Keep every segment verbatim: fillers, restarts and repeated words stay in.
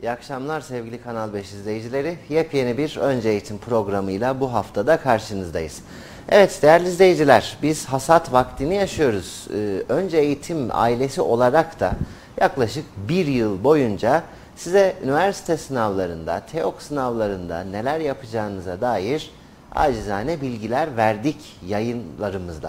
İyi akşamlar sevgili Kanal beş izleyicileri. Yepyeni bir Önce Eğitim programıyla bu haftada karşınızdayız. Evet değerli izleyiciler, biz hasat vaktini yaşıyoruz. Ee, Önce Eğitim ailesi olarak da yaklaşık bir yıl boyunca size üniversite sınavlarında, TEOK sınavlarında neler yapacağınıza dair acizane bilgiler verdik yayınlarımızda.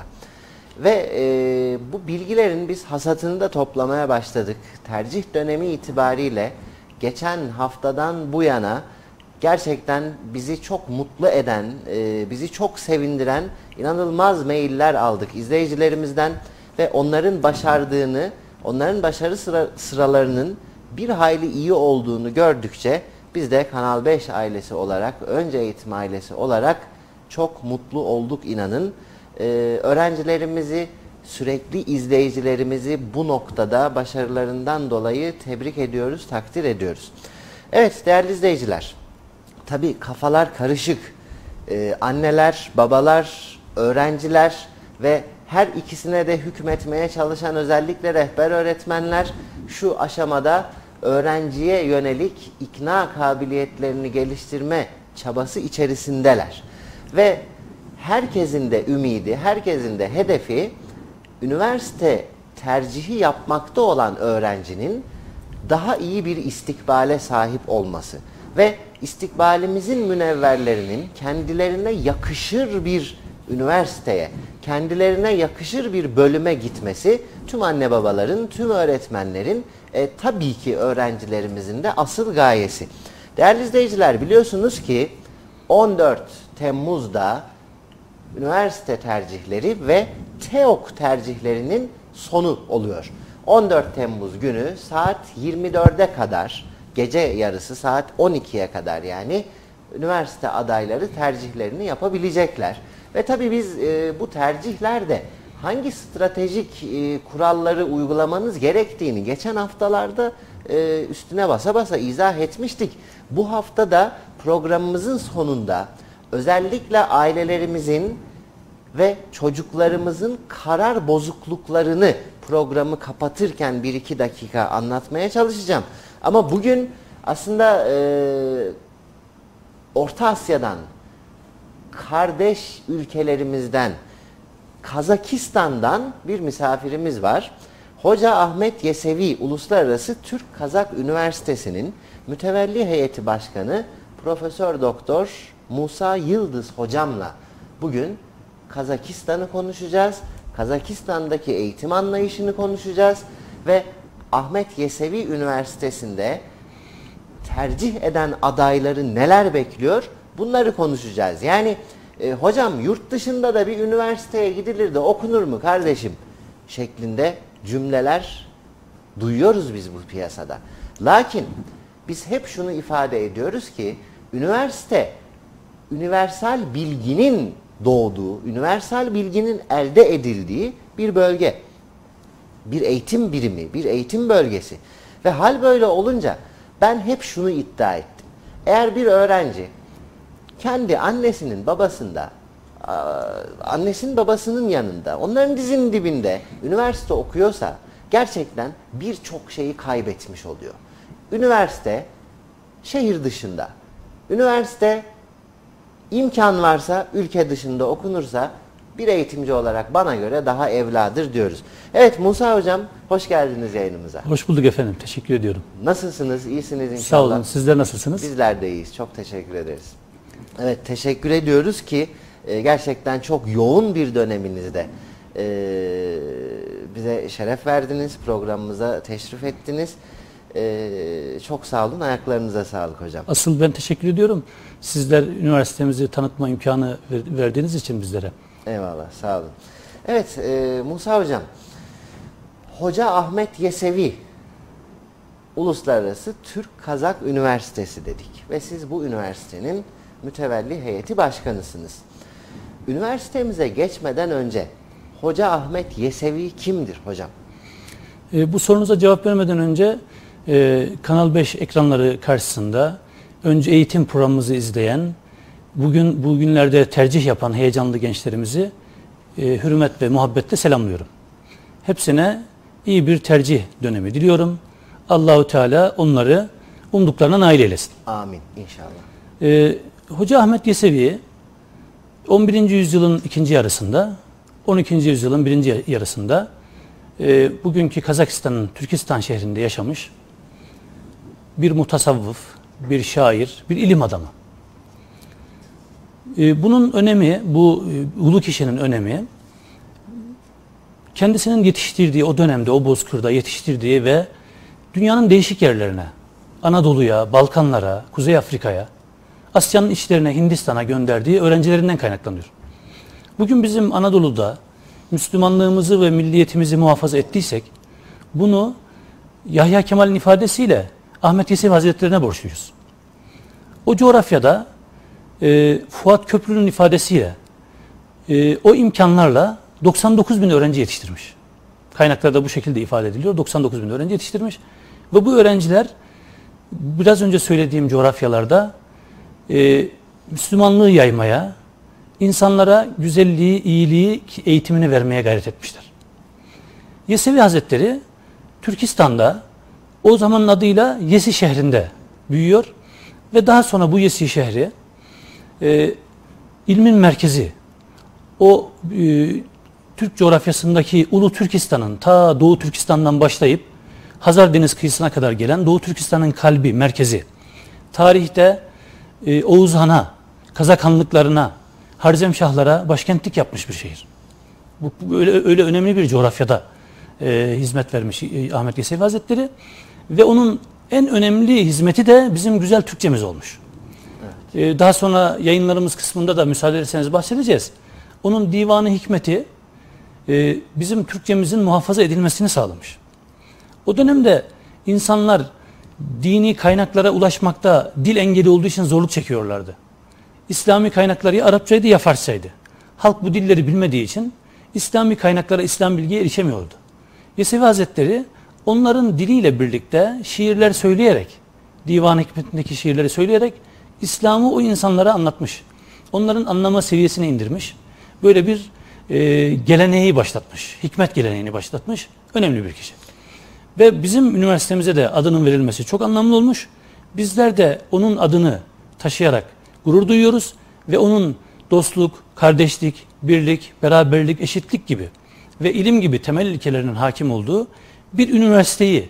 Ve e, bu bilgilerin biz hasatını da toplamaya başladık. Tercih dönemi itibariyle geçen haftadan bu yana gerçekten bizi çok mutlu eden, e, bizi çok sevindiren inanılmaz mailler aldık izleyicilerimizden ve onların başardığını, onların başarı sıra, sıralarının bir hayli iyi olduğunu gördükçe biz de Kanal beş ailesi olarak, Önce Eğitim ailesi olarak çok mutlu olduk inanın. Ee, öğrencilerimizi, sürekli izleyicilerimizi bu noktada başarılarından dolayı tebrik ediyoruz, takdir ediyoruz. Evet değerli izleyiciler, tabii kafalar karışık. Ee, anneler, babalar, öğrenciler ve her ikisine de hükmetmeye çalışan özellikle rehber öğretmenler şu aşamada öğrenciye yönelik ikna kabiliyetlerini geliştirme çabası içerisindeler. Ve herkesin de ümidi, herkesin de hedefi üniversite tercihi yapmakta olan öğrencinin daha iyi bir istikbale sahip olması ve istikbalimizin münevverlerinin kendilerine yakışır bir üniversiteye, kendilerine yakışır bir bölüme gitmesi tüm anne babaların, tüm öğretmenlerin, e, tabii ki öğrencilerimizin de asıl gayesi. Değerli izleyiciler, biliyorsunuz ki on dört Temmuz'da üniversite tercihleri ve TEOK tercihlerinin sonu oluyor. on dört Temmuz günü saat yirmi dörde kadar, gece yarısı saat on ikiye kadar yani üniversite adayları tercihlerini yapabilecekler. Ve tabii biz e, bu tercihlerde hangi stratejik e, kuralları uygulamanız gerektiğini geçen haftalarda e, üstüne basa basa izah etmiştik. Bu hafta da programımızın sonunda özellikle ailelerimizin ve çocuklarımızın karar bozukluklarını programı kapatırken bir iki dakika anlatmaya çalışacağım. Ama bugün aslında e, Orta Asya'dan, kardeş ülkelerimizden, Kazakistan'dan bir misafirimiz var. Hoca Ahmet Yesevi Uluslararası Türk-Kazak Üniversitesi'nin mütevelli heyeti başkanı Profesör Doktor Musa Yıldız hocamla bugün Kazakistan'ı konuşacağız. Kazakistan'daki eğitim anlayışını konuşacağız ve Ahmet Yesevi Üniversitesi'nde tercih eden adayları neler bekliyor? Bunları konuşacağız. Yani e, hocam yurt dışında da bir üniversiteye gidilir de okunur mu kardeşim şeklinde cümleler duyuyoruz biz bu piyasada. Lakin biz hep şunu ifade ediyoruz ki üniversite universal bilginin doğduğu, universal bilginin elde edildiği bir bölge. Bir eğitim birimi, bir eğitim bölgesi. Ve hal böyle olunca ben hep şunu iddia ettim. Eğer bir öğrenci kendi annesinin babasında, annesinin babasının yanında, onların dizinin dibinde üniversite okuyorsa gerçekten birçok şeyi kaybetmiş oluyor. Üniversite şehir dışında, üniversite imkan varsa ülke dışında okunursa bir eğitimci olarak bana göre daha evladır diyoruz. Evet Musa hocam, hoş geldiniz yayınımıza. Hoş bulduk efendim, teşekkür ediyorum. Nasılsınız, iyisiniz inşallah? Sağ olun, sizler nasılsınız? Bizler de iyiyiz, çok teşekkür ederiz. Evet, teşekkür ediyoruz ki e, gerçekten çok yoğun bir döneminizde e, bize şeref verdiniz, programımıza teşrif ettiniz. Ee, çok sağ olun. Ayaklarınıza sağlık hocam. Asıl ben teşekkür ediyorum. Sizler üniversitemizi tanıtma imkanı verdiğiniz için bizlere. Eyvallah. Sağ olun. Evet e, Musa hocam. Hoca Ahmet Yesevi Uluslararası Türk-Kazak Üniversitesi dedik. Ve siz bu üniversitenin mütevelli heyeti başkanısınız. Üniversitemize geçmeden önce Hoca Ahmet Yesevi kimdir hocam? E, bu sorunuza cevap vermeden önce Ee, Kanal beş ekranları karşısında önce eğitim programımızı izleyen, bugün bugünlerde tercih yapan heyecanlı gençlerimizi e, hürmet ve muhabbetle selamlıyorum. Hepsine iyi bir tercih dönemi diliyorum. Allahu Teala onları umduklarına nail eylesin. Amin inşallah. Ee, Hoca Ahmet Yesevi on birinci yüzyılın ikinci yarısında, on ikinci yüzyılın birinci yarısında e, bugünkü Kazakistan'ın Türkistan şehrinde yaşamış bir mutasavvıf, bir şair, bir ilim adamı. E, bunun önemi, bu e, ulu kişinin önemi, kendisinin yetiştirdiği o dönemde, o bozkırda yetiştirdiği ve dünyanın değişik yerlerine, Anadolu'ya, Balkanlara, Kuzey Afrika'ya, Asya'nın içlerine, Hindistan'a gönderdiği öğrencilerinden kaynaklanıyor. Bugün bizim Anadolu'da Müslümanlığımızı ve milliyetimizi muhafaza ettiysek, bunu Yahya Kemal'in ifadesiyle Ahmet Yesevi Hazretlerine borçluyuz. O coğrafyada e, Fuat Köprülü'nün ifadesiyle e, o imkanlarla doksan dokuz bin öğrenci yetiştirmiş. Kaynaklarda bu şekilde ifade ediliyor. doksan dokuz bin öğrenci yetiştirmiş. Ve bu öğrenciler biraz önce söylediğim coğrafyalarda e, Müslümanlığı yaymaya, insanlara güzelliği, iyiliği eğitimini vermeye gayret etmişler. Yesevi Hazretleri Türkistan'da o zamanın adıyla Yesi şehrinde büyüyor ve daha sonra bu Yesi şehri e, ilmin merkezi, o e, Türk coğrafyasındaki Ulu Türkistan'ın ta Doğu Türkistan'dan başlayıp Hazar Deniz kıyısına kadar gelen Doğu Türkistan'ın kalbi, merkezi. Tarihte e, Oğuz Han'a, Kazak Hanlıklarına, Harzemşahlara başkentlik yapmış bir şehir. Bu, bu öyle, öyle önemli bir coğrafyada e, hizmet vermiş e, Ahmet Yesevi Hazretleri ve onun en önemli hizmeti de bizim güzel Türkçemiz olmuş. Evet. E, daha sonra yayınlarımız kısmında da müsaade ederseniz bahsedeceğiz. Onun divanı hikmeti e, bizim Türkçemizin muhafaza edilmesini sağlamış. O dönemde insanlar dini kaynaklara ulaşmakta dil engeli olduğu için zorluk çekiyorlardı. İslami kaynakları ya Arapçaydı ya Farsçaydı. Halk bu dilleri bilmediği için İslami kaynaklara, İslam bilgiye erişemiyordu. Yesevi Hazretleri onların diliyle birlikte şiirler söyleyerek, divan hikmetindeki şiirleri söyleyerek İslam'ı o insanlara anlatmış. Onların anlama seviyesine indirmiş. Böyle bir e, geleneği başlatmış. Hikmet geleneğini başlatmış. Önemli bir kişi. Ve bizim üniversitemize de adının verilmesi çok anlamlı olmuş. Bizler de onun adını taşıyarak gurur duyuyoruz ve onun dostluk, kardeşlik, birlik, beraberlik, eşitlik gibi ve ilim gibi temel ilkelerinin hakim olduğu bir üniversiteyi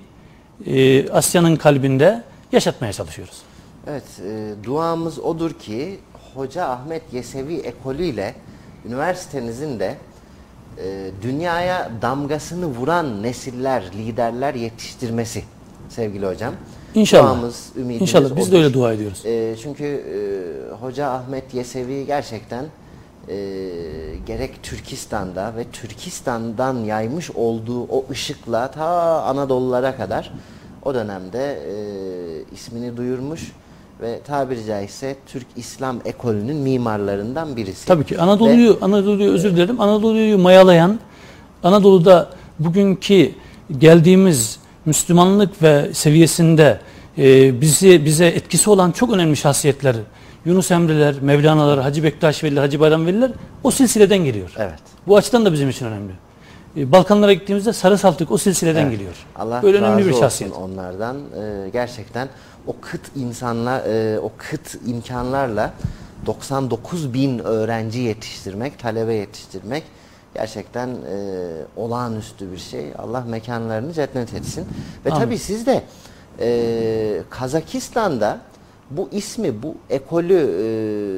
e, Asya'nın kalbinde yaşatmaya çalışıyoruz. Evet, e, duamız odur ki Hoca Ahmet Yesevi ekolüyle üniversitenizin de e, dünyaya damgasını vuran nesiller, liderler yetiştirmesi sevgili hocam. İnşallah. Duamız, ümidimiz İnşallah biz odur. de öyle dua ediyoruz. E, çünkü e, Hoca Ahmet Yesevi gerçekten e, gerek Türkistan'da ve Türkistan'dan yaymış olduğu o ışıkla ta Anadolulara kadar o dönemde e, ismini duyurmuş ve tabiri caizse Türk İslam ekolünün mimarlarından birisi. Tabii ki Anadolu'yu, ve, Anadolu'yu özür dilerim, Anadolu'yu mayalayan, Anadolu'da bugünkü geldiğimiz Müslümanlık ve seviyesinde e, bizi bize etkisi olan çok önemli şahsiyetler, Yunus Emre'ler, Mevlana'lar, Hacı Bektaş Veliler, Hacı Bayram Veliler o silsileden geliyor. Evet. Bu açıdan da bizim için önemli. E, Balkanlara gittiğimizde Sarı Saltık o silsileden evet. geliyor. Allah böyle razı önemli bir olsun şahsiyet. Onlardan e, gerçekten o kıt insanlar, e, o kıt imkanlarla doksan dokuz bin öğrenci yetiştirmek, talebe yetiştirmek gerçekten e, olağanüstü bir şey. Allah mekanlarını cennet etsin. Ve Amin. tabii siz de e, Kazakistan'da bu ismi, bu ekolü e,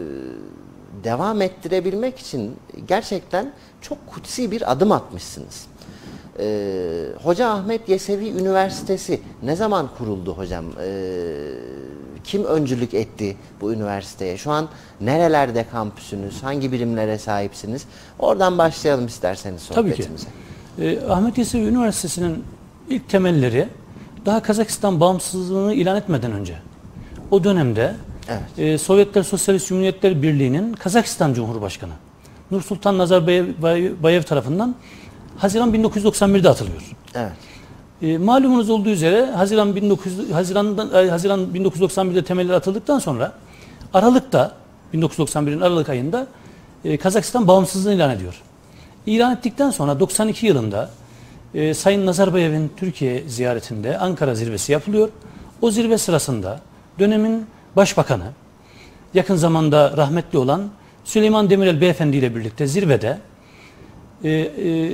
devam ettirebilmek için gerçekten çok kutsi bir adım atmışsınız. Ee, Hoca Ahmet Yesevi Üniversitesi ne zaman kuruldu hocam? Ee, kim öncülük etti bu üniversiteye? Şu an nerelerde kampüsünüz? Hangi birimlere sahipsiniz? Oradan başlayalım isterseniz sohbetimize. Tabii ki. Ee, Ahmet Yesevi Üniversitesi'nin ilk temelleri daha Kazakistan bağımsızlığını ilan etmeden önce. O dönemde evet. e, Sovyetler Sosyalist Cumhuriyetler Birliği'nin Kazakistan Cumhurbaşkanı Nursultan Nazarbayev tarafından Haziran bin dokuz yüz doksan bir'de atılıyor. Evet. E, malumunuz olduğu üzere Haziran bin dokuz yüz Haziran'dan Haziran bin dokuz yüz doksan bir'de temeller atıldıktan sonra Aralık'ta bin dokuz yüz doksan bir'in Aralık ayında e, Kazakistan bağımsızlığını ilan ediyor. İlan ettikten sonra doksan iki yılında e, Sayın Nazarbayev'in Türkiye ziyaretinde Ankara zirvesi yapılıyor. O zirve sırasında dönemin başbakanı, yakın zamanda rahmetli olan Süleyman Demirel Beyefendi ile birlikte zirvede e, e,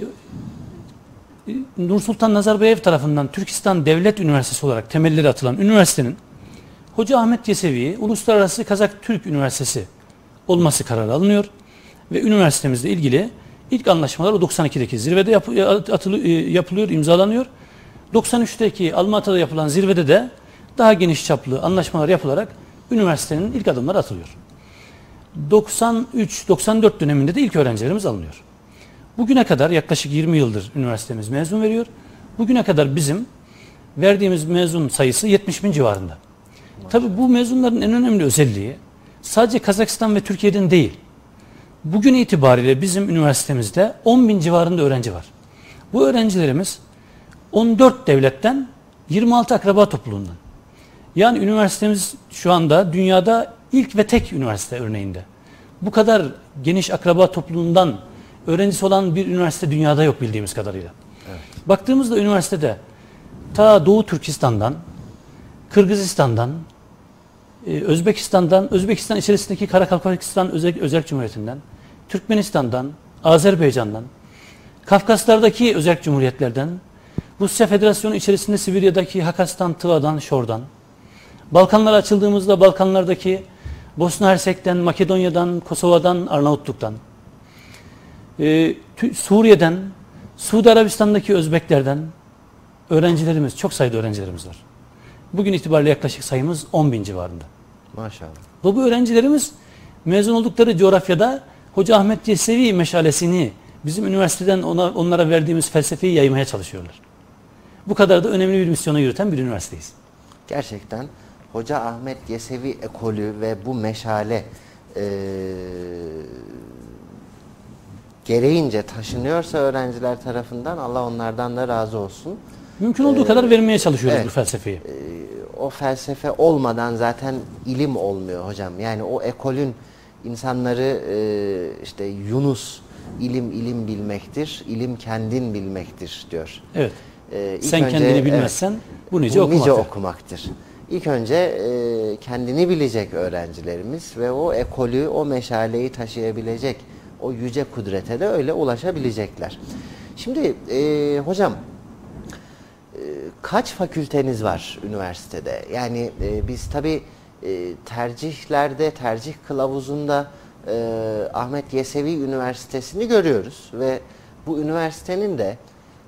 Nursultan Nazarbayev tarafından Türkistan Devlet Üniversitesi olarak temelleri atılan üniversitenin Hoca Ahmet Yesevi'yi Uluslararası Kazak Türk Üniversitesi olması kararı alınıyor ve üniversitemizle ilgili ilk anlaşmalar o doksan ikideki zirvede yap, atılı, yapılıyor, imzalanıyor. doksan üçteki Almatı'da yapılan zirvede de daha geniş çaplı anlaşmalar yapılarak üniversitenin ilk adımları atılıyor. doksan üç doksan dört döneminde de ilk öğrencilerimiz alınıyor. Bugüne kadar yaklaşık yirmi yıldır üniversitemiz mezun veriyor. Bugüne kadar bizim verdiğimiz mezun sayısı yetmiş bin civarında. Tabii bu mezunların en önemli özelliği sadece Kazakistan ve Türkiye'den değil. Bugün itibariyle bizim üniversitemizde on bin civarında öğrenci var. Bu öğrencilerimiz on dört devletten yirmi altı akraba topluluğundan. Yani üniversitemiz şu anda dünyada ilk ve tek üniversite örneğinde. Bu kadar geniş akraba topluluğundan öğrencisi olan bir üniversite dünyada yok bildiğimiz kadarıyla. Evet. Baktığımızda üniversitede ta Doğu Türkistan'dan, Kırgızistan'dan, Özbekistan'dan, Özbekistan içerisindeki Karakalpakistan Özerk, Özerk Cumhuriyeti'nden, Türkmenistan'dan, Azerbaycan'dan, Kafkaslardaki Özerk Cumhuriyetlerden, Rusya Federasyonu içerisinde Sibirya'daki Hakas'tan, Tıva'dan, Şor'dan, Balkanlara açıldığımızda Balkanlardaki Bosna Hersek'ten, Makedonya'dan, Kosova'dan, Arnavutluk'tan, e, Suriye'den, Suudi Arabistan'daki Özbeklerden öğrencilerimiz, çok sayıda öğrencilerimiz var. Bugün itibariyle yaklaşık sayımız on bin civarında. Maşallah. Ve bu öğrencilerimiz mezun oldukları coğrafyada Hoca Ahmet Yesevi meşalesini, bizim üniversiteden ona, onlara verdiğimiz felsefeyi yaymaya çalışıyorlar. Bu kadar da önemli bir misyona yürüten bir üniversiteyiz. Gerçekten Hoca Ahmet Yesevi ekolü ve bu meşale e, gereğince taşınıyorsa öğrenciler tarafından Allah onlardan da razı olsun. Mümkün olduğu ee, kadar vermeye çalışıyoruz evet, bu felsefeyi. E, o felsefe olmadan zaten ilim olmuyor hocam. Yani o ekolün insanları e, işte Yunus ilim ilim bilmektir, ilim kendin bilmektir diyor. Evet. Ee, Sen önce, kendini bilmezsen evet, bu nice, bu nice okumaktır. okumaktır. İlk önce e, kendini bilecek öğrencilerimiz ve o ekolü, o meşaleyi taşıyabilecek, o yüce kudrete de öyle ulaşabilecekler. Şimdi e, hocam e, kaç fakülteniz var üniversitede? Yani e, biz tabii e, tercihlerde, tercih kılavuzunda e, Ahmet Yesevi Üniversitesi'ni görüyoruz ve bu üniversitenin de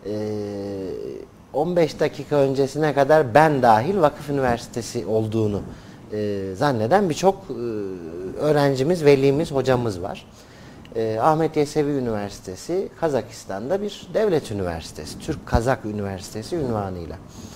on beş dakika öncesine kadar ben dahil vakıf üniversitesi olduğunu e, zanneden birçok e, öğrencimiz, velimiz, hocamız var. E, Ahmet Yesevi Üniversitesi Kazakistan'da bir devlet üniversitesi, Türk Kazak Üniversitesi unvanıyla.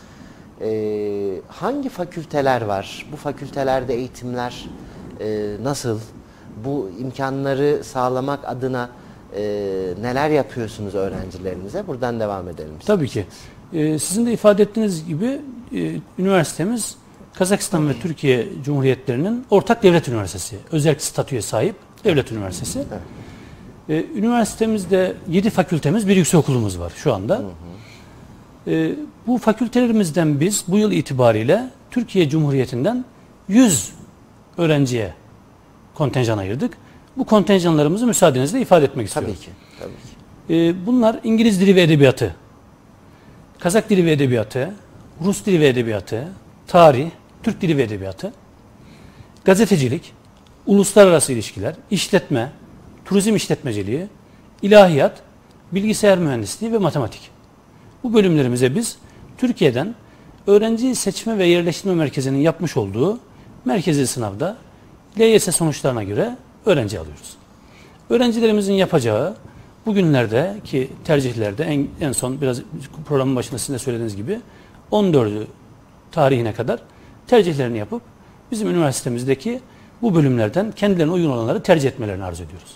E, hangi fakülteler var? Bu fakültelerde eğitimler e, nasıl? Bu imkanları sağlamak adına Ee, neler yapıyorsunuz öğrencilerinize? Buradan devam edelim. Tabii ki. Ee, sizin de ifade ettiğiniz gibi e, üniversitemiz Kazakistan ve Türkiye Cumhuriyetlerinin ortak devlet üniversitesi. Özel statüye sahip devlet üniversitesi. Evet. Ee, üniversitemizde yedi fakültemiz, bir yüksekokulumuz var şu anda. Hı hı. Ee, bu fakültelerimizden biz bu yıl itibariyle Türkiye Cumhuriyeti'nden yüz öğrenciye kontenjan ayırdık. Bu kontenjanlarımızı müsaadenizle ifade etmek istiyorum. Tabii ki. Tabii ki. Ee, bunlar İngiliz dili ve edebiyatı, Kazak dili ve edebiyatı, Rus dili ve edebiyatı, tarih, Türk dili ve edebiyatı, gazetecilik, uluslararası ilişkiler, işletme, turizm işletmeciliği, ilahiyat, bilgisayar mühendisliği ve matematik. Bu bölümlerimize biz Türkiye'den Öğrenci Seçme ve Yerleştirme Merkezi'nin yapmış olduğu merkezi sınavda L Y S sonuçlarına göre öğrenci alıyoruz. Öğrencilerimizin yapacağı bugünlerdeki tercihlerde en, en son biraz programın başında sizin de söylediğiniz gibi on dördü tarihine kadar tercihlerini yapıp bizim üniversitemizdeki bu bölümlerden kendilerine uygun olanları tercih etmelerini arzu ediyoruz.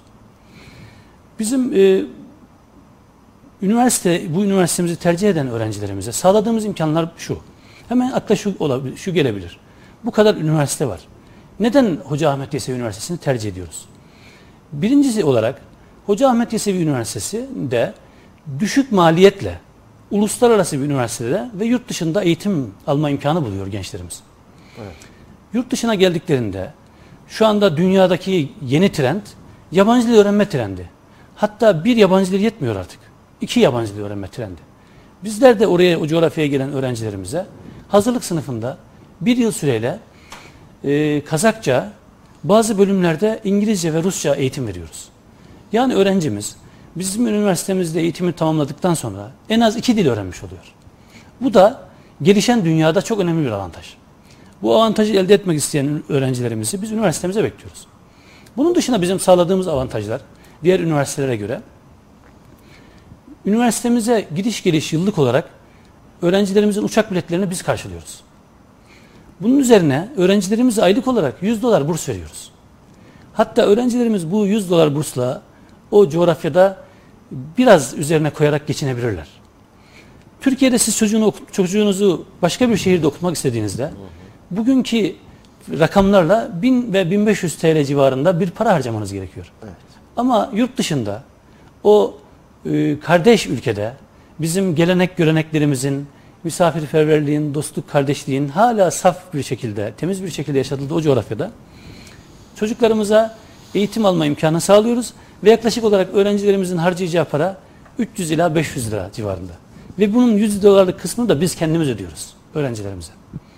Bizim e, üniversite bu üniversitemizi tercih eden öğrencilerimize sağladığımız imkanlar şu. Hemen akla şu olabilir, şu gelebilir. Bu kadar üniversite var. Neden Hoca Ahmet Yesevi Üniversitesi'ni tercih ediyoruz? Birincisi olarak Hoca Ahmet Yesevi Üniversitesi'nde düşük maliyetle uluslararası bir üniversitede ve yurt dışında eğitim alma imkanı buluyor gençlerimiz. Evet. Yurt dışına geldiklerinde şu anda dünyadaki yeni trend yabancı dil öğrenme trendi. Hatta bir yabancı dil yetmiyor artık. İki yabancı dil öğrenme trendi. Bizler de oraya, o coğrafyaya gelen öğrencilerimize hazırlık sınıfında bir yıl süreyle e, Kazakça, bazı bölümlerde İngilizce ve Rusça eğitim veriyoruz. Yani öğrencimiz bizim üniversitemizde eğitimi tamamladıktan sonra en az iki dil öğrenmiş oluyor. Bu da gelişen dünyada çok önemli bir avantaj. Bu avantajı elde etmek isteyen öğrencilerimizi biz üniversitemize bekliyoruz. Bunun dışında bizim sağladığımız avantajlar diğer üniversitelere göre, üniversitemize gidiş geliş yıllık olarak öğrencilerimizin uçak biletlerini biz karşılıyoruz. Bunun üzerine öğrencilerimize aylık olarak yüz dolar burs veriyoruz. Hatta öğrencilerimiz bu yüz dolar bursla o coğrafyada biraz üzerine koyarak geçinebilirler. Türkiye'de siz çocuğunu, çocuğunuzu başka bir şehirde okutmak istediğinizde bugünkü rakamlarla bin ve bin beş yüz T L civarında bir para harcamanız gerekiyor. Evet. Ama yurt dışında o e, kardeş ülkede bizim gelenek göreneklerimizin, misafirperverliğin, dostluk, kardeşliğin hala saf bir şekilde, temiz bir şekilde yaşatıldığı o coğrafyada çocuklarımıza eğitim alma imkanı sağlıyoruz ve yaklaşık olarak öğrencilerimizin harcayacağı para üç yüz ila beş yüz lira civarında. Ve bunun yüz dolarlık kısmını da biz kendimiz ödüyoruz öğrencilerimize.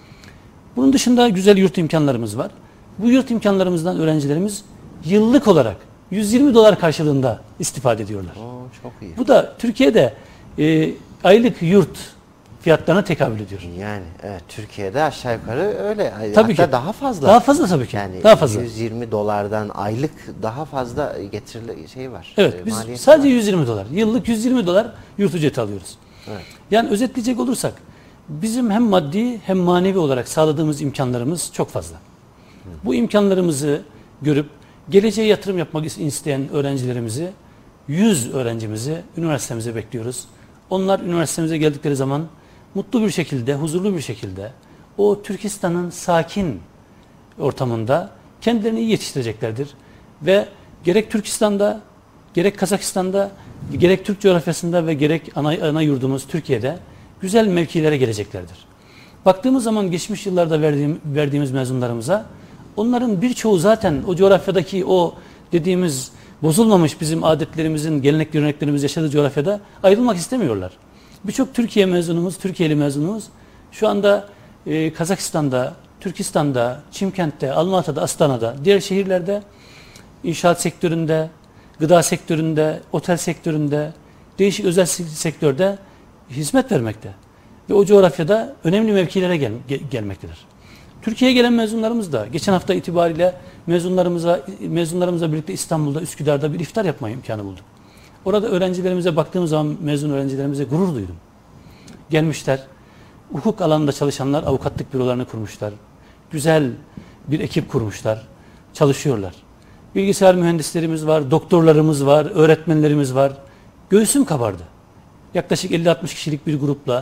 Bunun dışında güzel yurt imkanlarımız var. Bu yurt imkanlarımızdan öğrencilerimiz yıllık olarak yüz yirmi dolar karşılığında istifade ediyorlar. Oo, çok iyi. Bu da Türkiye'de e, aylık yurt fiyatlarına tekabül ediyor. Yani evet, Türkiye'de aşağı yukarı öyle. Tabii Hatta ki. daha fazla. Daha fazla tabii ki. Yani daha fazla. yüz yirmi dolardan aylık daha fazla getirili şey var. Evet, e, biz maliyeti sadece var. yüz yirmi dolar. Yıllık yüz yirmi dolar yurt ücreti alıyoruz. Evet. Yani özetleyecek olursak bizim hem maddi hem manevi olarak sağladığımız imkanlarımız çok fazla. Hı. Bu imkanlarımızı görüp geleceğe yatırım yapmak isteyen öğrencilerimizi, yüz öğrencimizi üniversitemize bekliyoruz. Onlar üniversitemize geldikleri zaman mutlu bir şekilde, huzurlu bir şekilde o Türkistan'ın sakin ortamında kendilerini iyi yetiştireceklerdir. Ve gerek Türkistan'da, gerek Kazakistan'da, gerek Türk coğrafyasında ve gerek ana, ana yurdumuz Türkiye'de güzel mevkilere geleceklerdir. Baktığımız zaman geçmiş yıllarda verdiğim, verdiğimiz mezunlarımıza onların birçoğu zaten o coğrafyadaki o dediğimiz bozulmamış bizim adetlerimizin, gelenek göreneklerimiz yaşadığı coğrafyada ayrılmak istemiyorlar. Birçok Türkiye mezunumuz, Türkiye'li mezunumuz şu anda e, Kazakistan'da, Türkistan'da, Çimkent'te, Almatı'da, Astana'da, diğer şehirlerde inşaat sektöründe, gıda sektöründe, otel sektöründe, değişik özel sektörde hizmet vermekte. Ve o coğrafyada önemli mevkilere gel, gel, gelmektedir. Türkiye'ye gelen mezunlarımız da geçen hafta itibariyle mezunlarımıza mezunlarımızla birlikte İstanbul'da, Üsküdar'da bir iftar yapma imkanı bulduk. Orada öğrencilerimize baktığımız zaman mezun öğrencilerimize gurur duydum. Gelmişler, hukuk alanında çalışanlar avukatlık bürolarını kurmuşlar. Güzel bir ekip kurmuşlar, çalışıyorlar. Bilgisayar mühendislerimiz var, doktorlarımız var, öğretmenlerimiz var. Göğsüm kabardı. Yaklaşık elli altmış kişilik bir grupla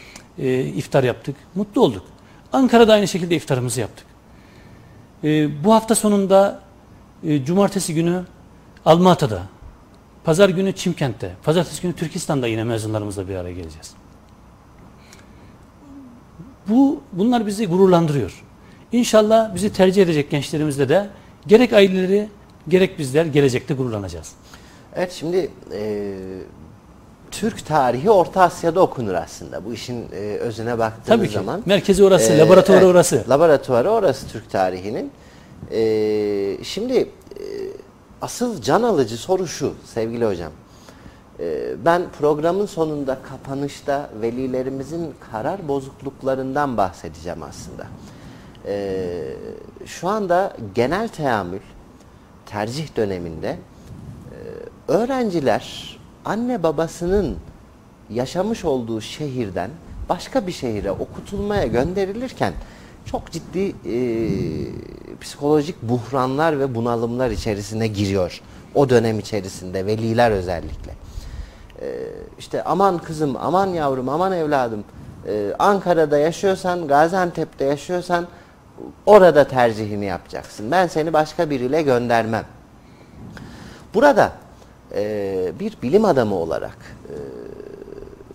e, iftar yaptık. Mutlu olduk. Ankara'da aynı şekilde iftarımızı yaptık. E, bu hafta sonunda e, cumartesi günü Almatı'da, pazar günü Çimkent'te, pazartesi günü Türkistan'da yine mezunlarımızla bir araya geleceğiz. Bu, bunlar bizi gururlandırıyor. İnşallah bizi tercih edecek gençlerimizle de gerek aileleri gerek bizler gelecekte gururlanacağız. Evet, şimdi e, Türk tarihi Orta Asya'da okunur aslında. Bu işin e, özüne baktığımız Tabii ki. zaman. Merkezi orası, e, laboratuvarı evet, orası. Laboratuvarı orası Türk tarihinin. E, şimdi e, asıl can alıcı soru şu sevgili hocam. E, ben programın sonunda kapanışta velilerimizin karar bozukluklarından bahsedeceğim aslında. E, şu anda genel teamül tercih döneminde e, öğrenciler anne babasının yaşamış olduğu şehirden başka bir şehire okutulmaya gönderilirken çok ciddi e, psikolojik buhranlar ve bunalımlar içerisine giriyor. O dönem içerisinde veliler özellikle. E, işte aman kızım, aman yavrum, aman evladım, e, Ankara'da yaşıyorsan, Gaziantep'te yaşıyorsan orada tercihini yapacaksın. Ben seni başka biriyle göndermem. Burada e, bir bilim adamı olarak e,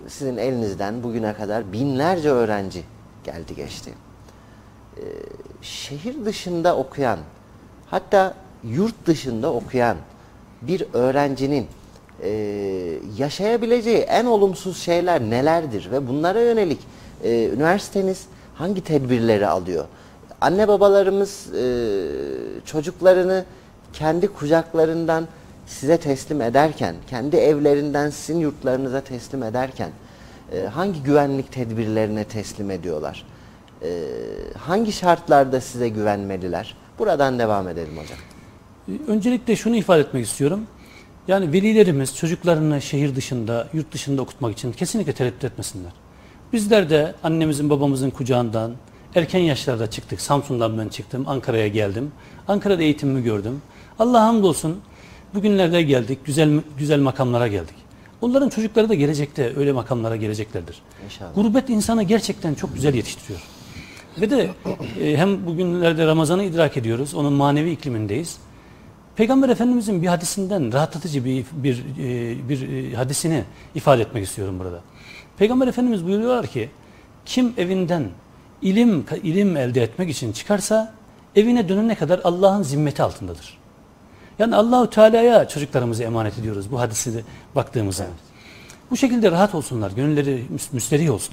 sizin elinizden bugüne kadar binlerce öğrenci geldi geçti. Ee, şehir dışında okuyan, hatta yurt dışında okuyan bir öğrencinin e, yaşayabileceği en olumsuz şeyler nelerdir ve bunlara yönelik e, üniversiteniz hangi tedbirleri alıyor? Anne babalarımız e, çocuklarını kendi kucaklarından size teslim ederken, kendi evlerinden sizin yurtlarınıza teslim ederken e, hangi güvenlik tedbirlerine teslim ediyorlar? E, hangi şartlarda size güvenmeliler? Buradan devam edelim hocam. Öncelikle şunu ifade etmek istiyorum. Yani velilerimiz çocuklarını şehir dışında, yurt dışında okutmak için kesinlikle tereddüt etmesinler. Bizler de annemizin babamızın kucağından erken yaşlarda çıktık. Samsun'dan ben çıktım, Ankara'ya geldim. Ankara'da eğitimimi gördüm. Allah'a hamdolsun bugünlerde geldik, güzel güzel makamlara geldik. Onların çocukları da gelecekte öyle makamlara geleceklerdir. İnşallah. Gurbet insanı gerçekten çok güzel yetiştiriyor. Ve de e, hem bugünlerde Ramazan'ı idrak ediyoruz, onun manevi iklimindeyiz. Peygamber Efendimizin bir hadisinden rahatlatıcı bir bir e, bir e, hadisini ifade etmek istiyorum burada. Peygamber Efendimiz buyuruyorlar ki, kim evinden ilim ilim elde etmek için çıkarsa evine dönene kadar Allah'ın zimmeti altındadır. Yani Allahu Teala'ya çocuklarımızı emanet ediyoruz bu hadise de baktığımızda. Evet. Bu şekilde rahat olsunlar, gönülleri müsterih olsun.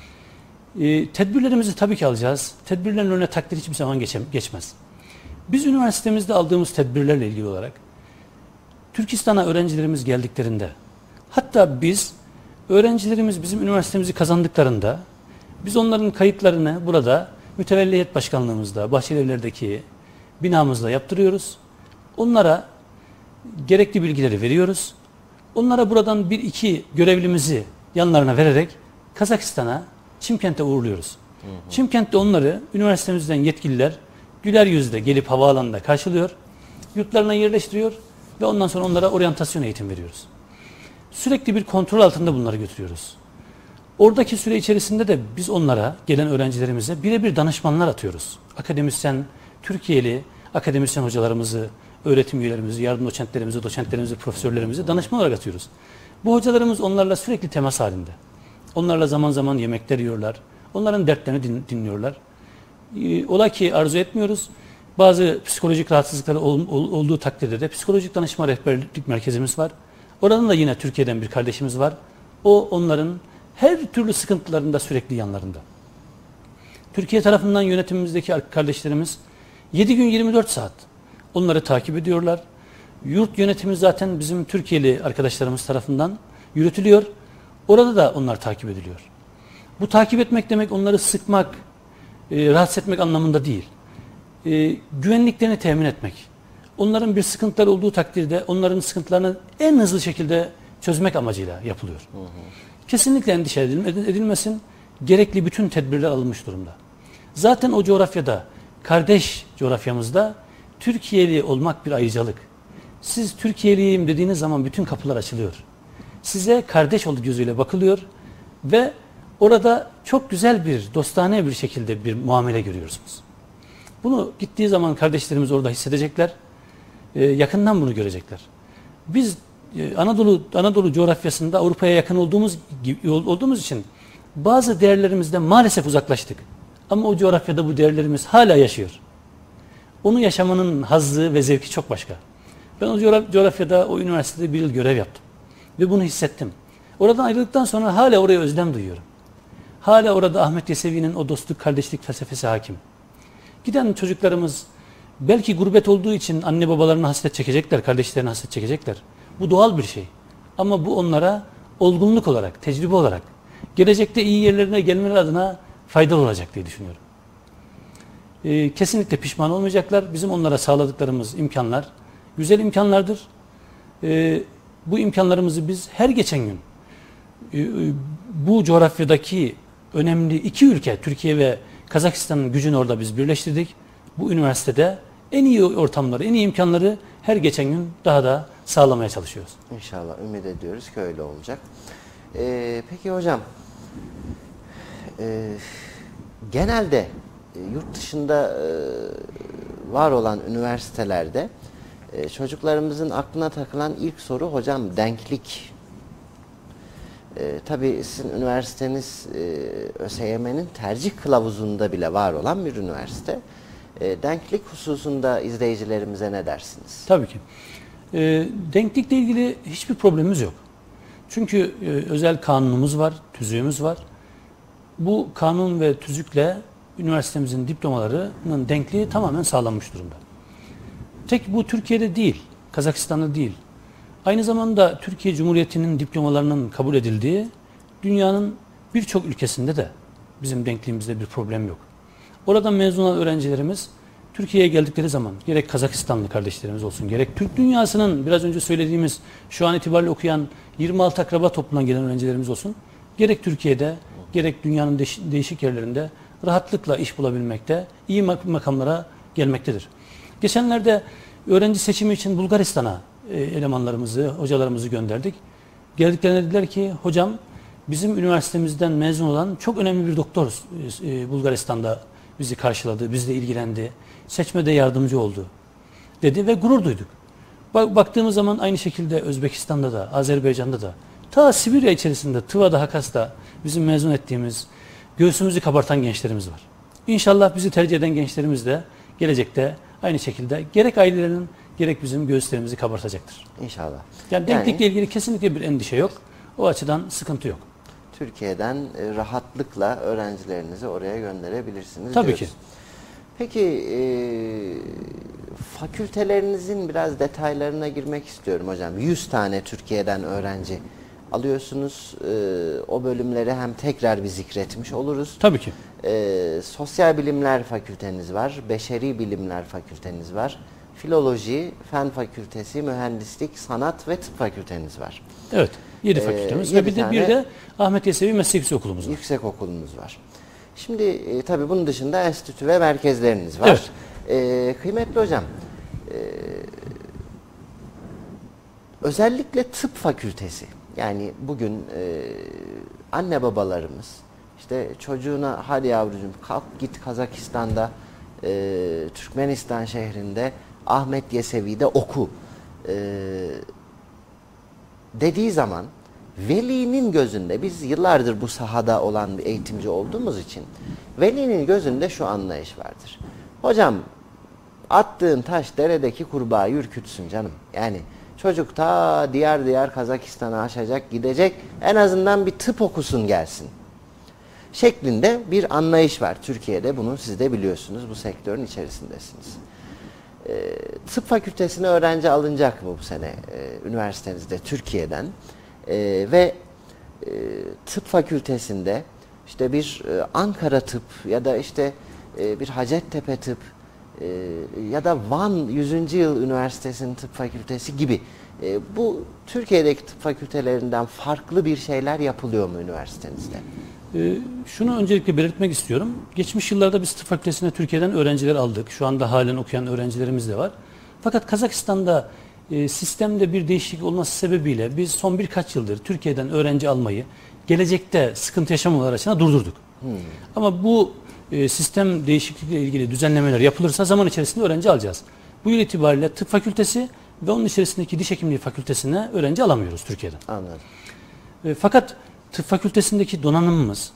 E, tedbirlerimizi tabii ki alacağız. Tedbirlerin önüne takdir hiçbir zaman geçem, geçmez. Biz üniversitemizde aldığımız tedbirlerle ilgili olarak Türkistan'a öğrencilerimiz geldiklerinde, hatta biz öğrencilerimiz bizim üniversitemizi kazandıklarında biz onların kayıtlarını burada Mütevelliyet Başkanlığımızda, Bahçelievler'deki binamızda yaptırıyoruz. Onlara gerekli bilgileri veriyoruz. Onlara buradan bir iki görevlimizi yanlarına vererek Kazakistan'a, Çimkent'e uğurluyoruz. Hı hı. Çimkent'te onları üniversitemizden yetkililer güler yüzle gelip havaalanında karşılıyor, yurtlarına yerleştiriyor ve ondan sonra onlara oryantasyon eğitim veriyoruz. Sürekli bir kontrol altında bunları götürüyoruz. Oradaki süre içerisinde de biz onlara, gelen öğrencilerimize birebir danışmanlar atıyoruz. Akademisyen, Türkiye'li akademisyen hocalarımızı, öğretim üyelerimizi, yardım doçentlerimizi, doçentlerimizi, profesörlerimizi danışman olarak atıyoruz. Bu hocalarımız onlarla sürekli temas halinde. Onlarla zaman zaman yemekler yiyorlar. Onların dertlerini din, dinliyorlar. Ee, ola ki arzu etmiyoruz. Bazı psikolojik rahatsızlıkları ol, ol, olduğu takdirde de psikolojik danışma rehberlik merkezimiz var. Oradan da yine Türkiye'den bir kardeşimiz var. O onların her türlü sıkıntılarında sürekli yanlarında. Türkiye tarafından yönetimimizdeki kardeşlerimiz yedi gün yirmi dört saat onları takip ediyorlar. Yurt yönetimi zaten bizim Türkiye'li arkadaşlarımız tarafından yürütülüyor. Orada da onlar takip ediliyor. Bu takip etmek demek onları sıkmak, e, rahatsız etmek anlamında değil. E, güvenliklerini temin etmek. Onların bir sıkıntıları olduğu takdirde onların sıkıntılarını en hızlı şekilde çözmek amacıyla yapılıyor. Hı hı. Kesinlikle endişe edilmesin. Gerekli bütün tedbirler alınmış durumda. Zaten o coğrafyada, kardeş coğrafyamızda Türkiye'li olmak bir ayrıcalık. Siz Türkiye'liyim dediğiniz zaman bütün kapılar açılıyor. Size kardeş olduğu gözüyle bakılıyor ve orada çok güzel bir, dostane bir şekilde bir muamele görüyorsunuz. Bunu gittiği zaman kardeşlerimiz orada hissedecekler, e, yakından bunu görecekler. Biz e, Anadolu Anadolu coğrafyasında Avrupa'ya yakın olduğumuz olduğumuz için bazı değerlerimizden maalesef uzaklaştık. Ama o coğrafyada bu değerlerimiz hala yaşıyor. Onu yaşamanın hazzı ve zevki çok başka. Ben o coğrafyada, o üniversitede bir yıl görev yaptım. Ve bunu hissettim. Oradan ayrıldıktan sonra hala oraya özlem duyuyorum. Hala orada Ahmet Yesevi'nin o dostluk, kardeşlik felsefesi hakim. Giden çocuklarımız belki gurbet olduğu için anne babalarına hasret çekecekler, kardeşlerine hasret çekecekler. Bu doğal bir şey. Ama bu onlara olgunluk olarak, tecrübe olarak, gelecekte iyi yerlerine gelmeleri adına faydalı olacak diye düşünüyorum. Ee, kesinlikle pişman olmayacaklar. Bizim onlara sağladıklarımız imkanlar güzel imkanlardır. Ee, bu imkanlarımızı biz her geçen gün e, bu coğrafyadaki önemli iki ülke, Türkiye ve Kazakistan'ın gücünü orada biz birleştirdik. Bu üniversitede en iyi ortamları, en iyi imkanları her geçen gün daha da sağlamaya çalışıyoruz. İnşallah ümit ediyoruz ki öyle olacak. Ee, peki hocam, e, genelde e, yurt dışında e, var olan üniversitelerde e, çocuklarımızın aklına takılan ilk soru hocam denklik. E, tabii sizin üniversiteniz e, ÖSYM'nin tercih kılavuzunda bile var olan bir üniversite. E, denklik hususunda izleyicilerimize ne dersiniz? Tabii ki. E, denklikle ilgili hiçbir problemimiz yok. Çünkü e, özel kanunumuz var, tüzüğümüz var. Bu kanun ve tüzükle üniversitemizin diplomalarının denkliği tamamen sağlanmış durumda. Tek bu Türkiye'de değil, Kazakistan'da değil. Aynı zamanda Türkiye Cumhuriyeti'nin diplomalarının kabul edildiği dünyanın birçok ülkesinde de bizim denkliğimizde bir problem yok. Oradan mezun olan öğrencilerimiz Türkiye'ye geldikleri zaman gerek Kazakistanlı kardeşlerimiz olsun, gerek Türk dünyasının biraz önce söylediğimiz şu an itibariyle okuyan yirmi altı akraba topluluğundan gelen öğrencilerimiz olsun, gerek Türkiye'de gerek dünyanın değişik yerlerinde rahatlıkla iş bulabilmekte, iyi makamlara gelmektedir. Geçenlerde öğrenci seçimi için Bulgaristan'a elemanlarımızı, hocalarımızı gönderdik. Geldiklerinde dediler ki, hocam bizim üniversitemizden mezun olan çok önemli bir doktor Bulgaristan'da bizi karşıladı, bizle ilgilendi, seçmede yardımcı oldu dedi ve gurur duyduk. Baktığımız zaman aynı şekilde Özbekistan'da da, Azerbaycan'da da, ta Sibirya içerisinde, Tıva'da, Hakas'ta bizim mezun ettiğimiz, göğsümüzü kabartan gençlerimiz var. İnşallah bizi tercih eden gençlerimiz de gelecekte aynı şekilde gerek ailelerinin gerek bizim göğüslerimizi kabartacaktır. İnşallah. Yani denklikle yani, ilgili kesinlikle bir endişe yok. O açıdan sıkıntı yok. Türkiye'den rahatlıkla öğrencilerinizi oraya gönderebilirsiniz. Tabii diyoruz. ki. Peki e, fakültelerinizin biraz detaylarına girmek istiyorum hocam. yüz tane Türkiye'den öğrenci alıyorsunuz. E, o bölümleri hem tekrar bir zikretmiş oluruz. Tabii ki. E, Sosyal Bilimler Fakülteniz var. Beşeri Bilimler Fakülteniz var. Filoloji, Fen Fakültesi, Mühendislik, Sanat ve Tıp Fakülteniz var. Evet. yedi Ee, fakültemiz yedi ve bir de, bir de Ahmet Yesevi Meslek Yüksekokulumuz var. Yüksek okulumuz var. Şimdi e, tabii bunun dışında enstitü ve merkezleriniz var. Evet. E, kıymetli hocam, e, özellikle tıp fakültesi, yani bugün e, anne babalarımız işte çocuğuna hadi yavrucuğum kalk git Kazakistan'da e, Türkmenistan şehrinde Ahmet Yesevi'de oku e, dediği zaman velinin gözünde, biz yıllardır bu sahada olan bir eğitimci olduğumuz için velinin gözünde şu anlayış vardır. Hocam attığın taş deredeki kurbağayı ürkütsün canım. Yani çocuk ta diyar diyar Kazakistan'a aşacak, gidecek, en azından bir tıp okusun gelsin şeklinde bir anlayış var. Türkiye'de bunu siz de biliyorsunuz, bu sektörün içerisindesiniz. E, tıp fakültesine öğrenci alınacak mı bu sene e, üniversitenizde Türkiye'den? E, ve e, tıp fakültesinde işte bir e, Ankara Tıp ya da işte e, bir Hacettepe Tıp e, ya da Van yüzüncü Yıl Üniversitesi'nin tıp fakültesi gibi e, bu Türkiye'deki tıp fakültelerinden farklı bir şeyler yapılıyor mu üniversitenizde? Ee, şunu öncelikle belirtmek istiyorum. Geçmiş yıllarda biz tıp fakültesine Türkiye'den öğrenciler aldık. Şu anda halen okuyan öğrencilerimiz de var. Fakat Kazakistan'da e, sistemde bir değişiklik olması sebebiyle biz son birkaç yıldır Türkiye'den öğrenci almayı gelecekte sıkıntı yaşamamaları açısından durdurduk. Hmm. Ama bu e, sistem değişiklikle ilgili düzenlemeler yapılırsa zaman içerisinde öğrenci alacağız. Bu yıl itibariyle tıp fakültesi ve onun içerisindeki diş hekimliği fakültesine öğrenci alamıyoruz Türkiye'den. Anladım. E, fakat tıp fakültesindeki donanımımız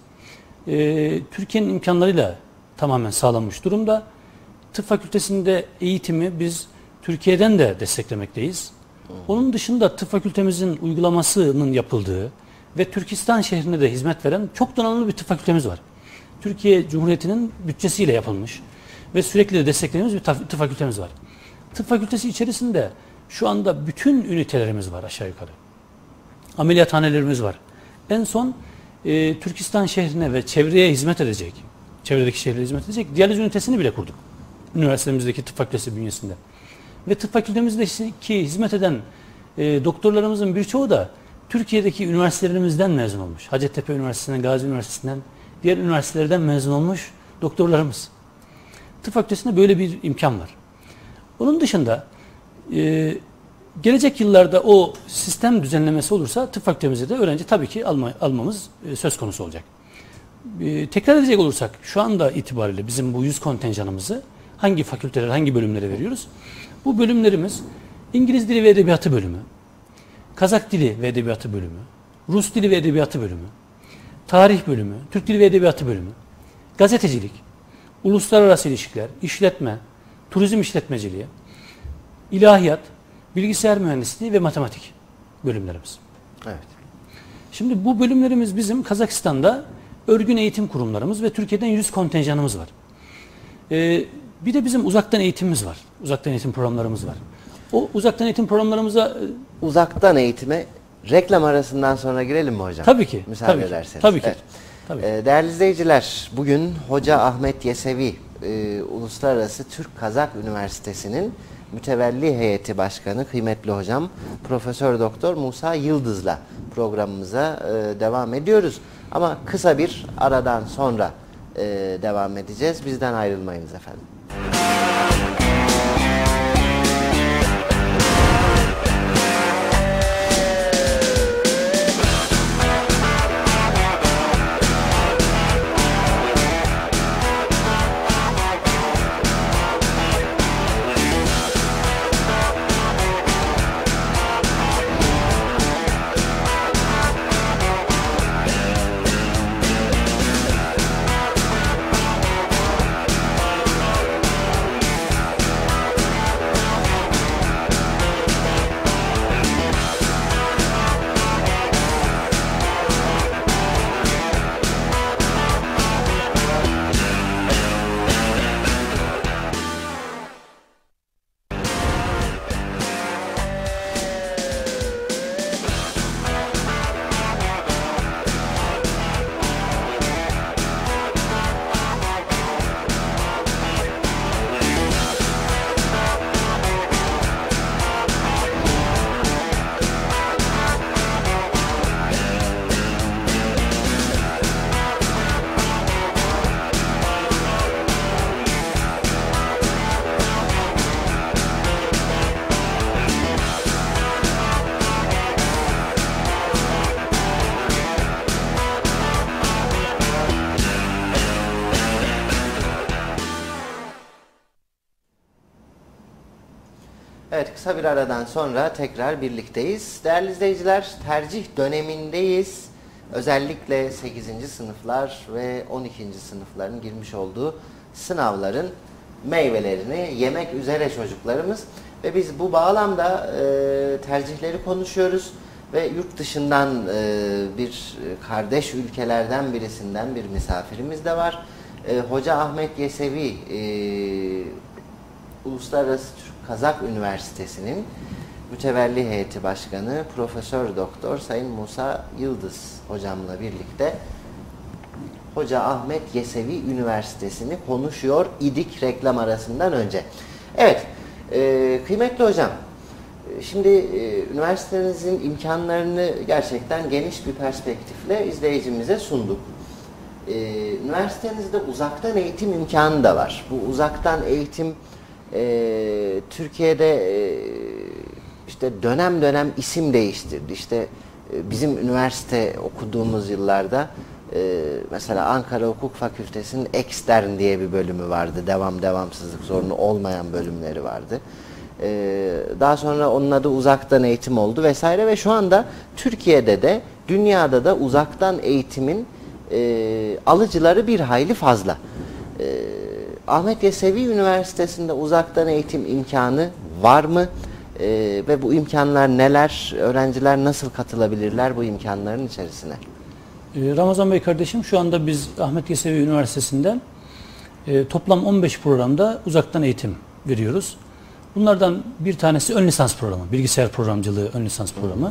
e, Türkiye'nin imkanlarıyla tamamen sağlanmış durumda. Tıp fakültesinde eğitimi biz Türkiye'den de desteklemekteyiz. Onun dışında tıp fakültemizin uygulamasının yapıldığı ve Türkistan şehrine de hizmet veren çok donanımlı bir tıp fakültemiz var. Türkiye Cumhuriyeti'nin bütçesiyle yapılmış ve sürekli de desteklediğimiz bir tıp fakültemiz var. Tıp fakültesi içerisinde şu anda bütün ünitelerimiz var aşağı yukarı. Ameliyathanelerimiz var. En son e, Türkistan şehrine ve çevreye hizmet edecek, çevredeki şehirlere hizmet edecek diyaliz ünitesini bile kurduk. Üniversitemizdeki tıp fakültesi bünyesinde. Ve tıp fakültemizdeki hizmet eden e, doktorlarımızın birçoğu da Türkiye'deki üniversitelerimizden mezun olmuş. Hacettepe Üniversitesi'nden, Gazi Üniversitesi'nden, diğer üniversitelerden mezun olmuş doktorlarımız. Tıp fakültesinde böyle bir imkan var. Onun dışında e, gelecek yıllarda o sistem düzenlemesi olursa tıp fakültemize de öğrenci tabii ki alma, almamız e, söz konusu olacak. E, tekrar edecek olursak şu anda itibariyle bizim bu yüz kontenjanımızı hangi fakültelere, hangi bölümlere veriyoruz? Bu bölümlerimiz İngiliz Dili ve Edebiyatı bölümü, Kazak Dili ve Edebiyatı bölümü, Rus Dili ve Edebiyatı bölümü, Tarih bölümü, Türk Dili ve Edebiyatı bölümü, Gazetecilik, Uluslararası İlişkiler, İşletme, Turizm İşletmeciliği, İlahiyat, Bilgisayar Mühendisliği ve Matematik bölümlerimiz. Evet. Şimdi bu bölümlerimiz bizim Kazakistan'da örgün eğitim kurumlarımız ve Türkiye'den yüz kontenjanımız var. Ee, bir de bizim uzaktan eğitimimiz var. Uzaktan eğitim programlarımız var. O uzaktan eğitim programlarımıza... Uzaktan eğitime reklam arasından sonra girelim mi hocam? Tabii ki. Müsaade tabii ederseniz. Ki, tabii ki. Evet. Tabii. Ee, değerli izleyiciler, bugün Hoca Ahmet Yesevi, e, Uluslararası Türk-Kazak Üniversitesi'nin mütevelli heyeti başkanı, kıymetli hocam Profesör Doktor Musa Yıldız'la programımıza e, devam ediyoruz. Ama kısa bir aradan sonra e, devam edeceğiz. Bizden ayrılmayınız efendim. Evet, kısa bir aradan sonra tekrar birlikteyiz. Değerli izleyiciler, tercih dönemindeyiz. Özellikle sekizinci sınıflar ve on ikinci sınıfların girmiş olduğu sınavların meyvelerini yemek üzere çocuklarımız. Ve biz bu bağlamda e, tercihleri konuşuyoruz. Ve yurt dışından e, bir kardeş ülkelerden birisinden bir misafirimiz de var. E, Hoca Ahmet Yesevi, e, Uluslararası Türk-Kazak Üniversitesi'nin mütevelli heyeti başkanı Profesör Doktor Sayın Musa Yıldız hocamla birlikte Hoca Ahmet Yesevi Üniversitesi'ni konuşuyor idik reklam arasından önce. Evet, e, kıymetli hocam, şimdi e, üniversitenizin imkanlarını gerçekten geniş bir perspektifle izleyicimize sunduk. E, üniversitenizde uzaktan eğitim imkanı da var. Bu uzaktan eğitim e, Türkiye'de e, işte dönem dönem isim değiştirdi. İşte e, bizim üniversite okuduğumuz yıllarda e, mesela Ankara Hukuk Fakültesi'nin ekstern diye bir bölümü vardı. Devam devamsızlık sorunu olmayan bölümleri vardı. Daha sonra onun adı uzaktan eğitim oldu vesaire ve şu anda Türkiye'de de dünyada da uzaktan eğitimin e, alıcıları bir hayli fazla. E, Ahmet Yesevi Üniversitesi'nde uzaktan eğitim imkanı var mı? E, ve bu imkanlar neler? Öğrenciler nasıl katılabilirler bu imkanların içerisine? E, Ramazan Bey kardeşim, şu anda biz Ahmet Yesevi Üniversitesi'nde e, toplam on beş programda uzaktan eğitim veriyoruz. Bunlardan bir tanesi ön lisans programı, bilgisayar programcılığı ön lisans programı.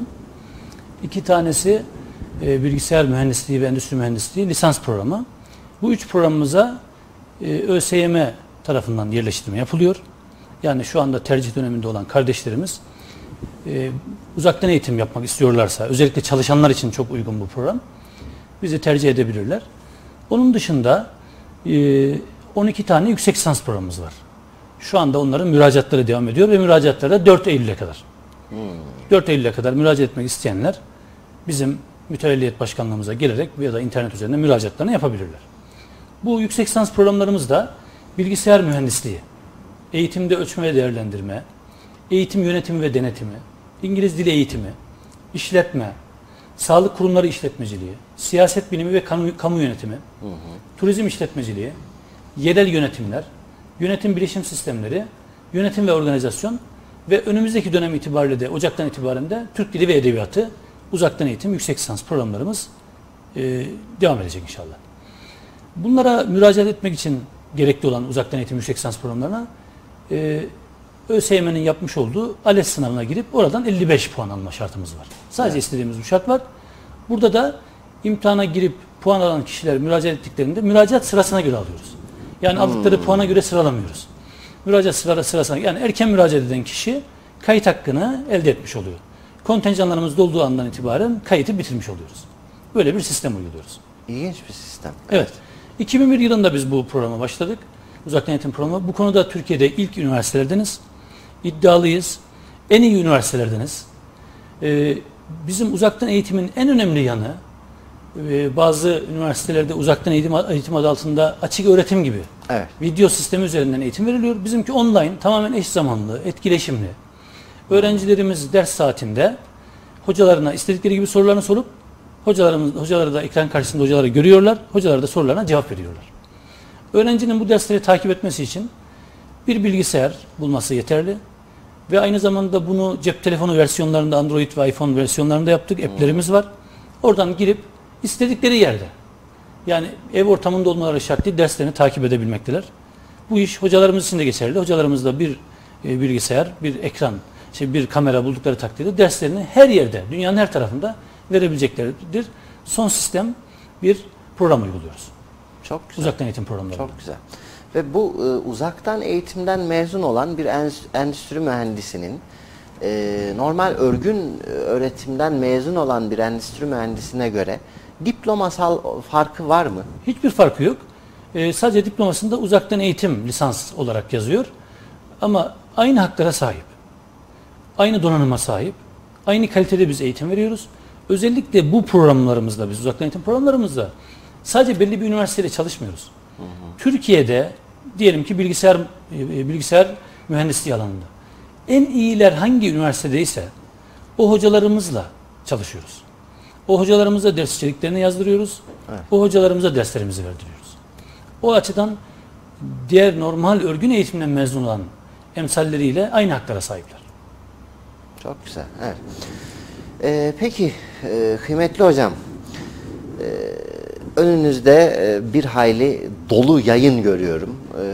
İki tanesi e, bilgisayar mühendisliği ve endüstri mühendisliği lisans programı. Bu üç programımıza e, ÖSYM tarafından yerleştirme yapılıyor. Yani şu anda tercih döneminde olan kardeşlerimiz e, uzaktan eğitim yapmak istiyorlarsa, özellikle çalışanlar için çok uygun bu program, bizi tercih edebilirler. Onun dışında e, on iki tane yüksek lisans programımız var. Şu anda onların müracaatları devam ediyor ve müracaatları da dört Eylül'e kadar. Hmm. dört Eylül'e kadar müracaat etmek isteyenler bizim mütevelliyet başkanlığımıza gelerek ya da internet üzerinden müracaatlarını yapabilirler. Bu yüksek lisans programlarımız da bilgisayar mühendisliği, eğitimde ölçme ve değerlendirme, eğitim yönetimi ve denetimi, İngiliz dili eğitimi, işletme, sağlık kurumları işletmeciliği, siyaset bilimi ve kamu, kamu yönetimi, hı hı. turizm işletmeciliği, yerel yönetimler, yönetim bilişim sistemleri, yönetim ve organizasyon ve önümüzdeki dönem itibariyle de Ocak'tan itibaren de Türk Dili ve Edebiyatı uzaktan eğitim yüksek lisans programlarımız e, devam edecek inşallah. Bunlara müracaat etmek için gerekli olan uzaktan eğitim yüksek lisans programlarına e, ÖSYM'nin yapmış olduğu ALES sınavına girip oradan elli beş puan alma şartımız var. Sadece evet. istediğimiz bu şart var. Burada da imtihana girip puan alan kişiler müracaat ettiklerinde müracaat sırasına göre alıyoruz. Yani hmm. aldıkları puana göre sıralamıyoruz. Müracaat sıra, sırasına yani erken müracaat eden kişi kayıt hakkını elde etmiş oluyor. Kontenjanlarımız dolduğu andan itibaren kayıtı bitirmiş oluyoruz. Böyle bir sistem uyguluyoruz. İlginç bir sistem. Evet. iki bin bir yılında biz bu programa başladık. Uzaktan eğitim programı. Bu konuda Türkiye'de ilk üniversitelerdeniz. İddialıyız. En iyi üniversitelerdeniz. Ee, bizim uzaktan eğitimin en önemli yanı e, bazı üniversitelerde uzaktan eğitim, eğitim adı altında açık öğretim gibi evet. video sistemi üzerinden eğitim veriliyor. Bizimki online, tamamen eş zamanlı, etkileşimli. Öğrencilerimiz ders saatinde hocalarına istedikleri gibi sorularını sorup hocalarımız, hocaları da ekran karşısında hocaları görüyorlar. Hocalar da sorularına cevap veriyorlar. Öğrencinin bu dersleri takip etmesi için bir bilgisayar bulması yeterli. Ve aynı zamanda bunu cep telefonu versiyonlarında, Android ve iPhone versiyonlarında yaptık. App'lerimiz var. Oradan girip istedikleri yerde, yani ev ortamında olmaları şart değil, derslerini takip edebilmekteler. Bu iş hocalarımız için de geçerli. Hocalarımız da bir e, bilgisayar, bir ekran, şey, bir kamera buldukları takdirde derslerini her yerde, dünyanın her tarafında verebileceklerdir. Son sistem bir program uyguluyoruz. Çok güzel. Uzaktan eğitim programları. Çok güzel. Ve bu e, uzaktan eğitimden mezun olan bir endüstri mühendisinin e, normal örgün öğretimden mezun olan bir endüstri mühendisine göre diplomasal farkı var mı? Hiçbir farkı yok. E, sadece diplomasında uzaktan eğitim lisans olarak yazıyor. Ama aynı haklara sahip. Aynı donanıma sahip. Aynı kalitede biz eğitim veriyoruz. Özellikle bu programlarımızda, biz uzaktan eğitim programlarımızda sadece belli bir üniversiteyle çalışmıyoruz. Hı hı. Türkiye'de diyelim ki bilgisayar bilgisayar mühendisliği alanında en iyiler hangi üniversitedeyse o hocalarımızla çalışıyoruz. O hocalarımıza ders içeriklerini yazdırıyoruz. Evet. O hocalarımıza derslerimizi verdiriyoruz. O açıdan diğer normal örgün eğitimden mezun olan emsalleriyle aynı haklara sahipler. Çok güzel. Evet. Ee, peki e, kıymetli hocam, e, önünüzde e, bir hayli dolu yayın görüyorum e,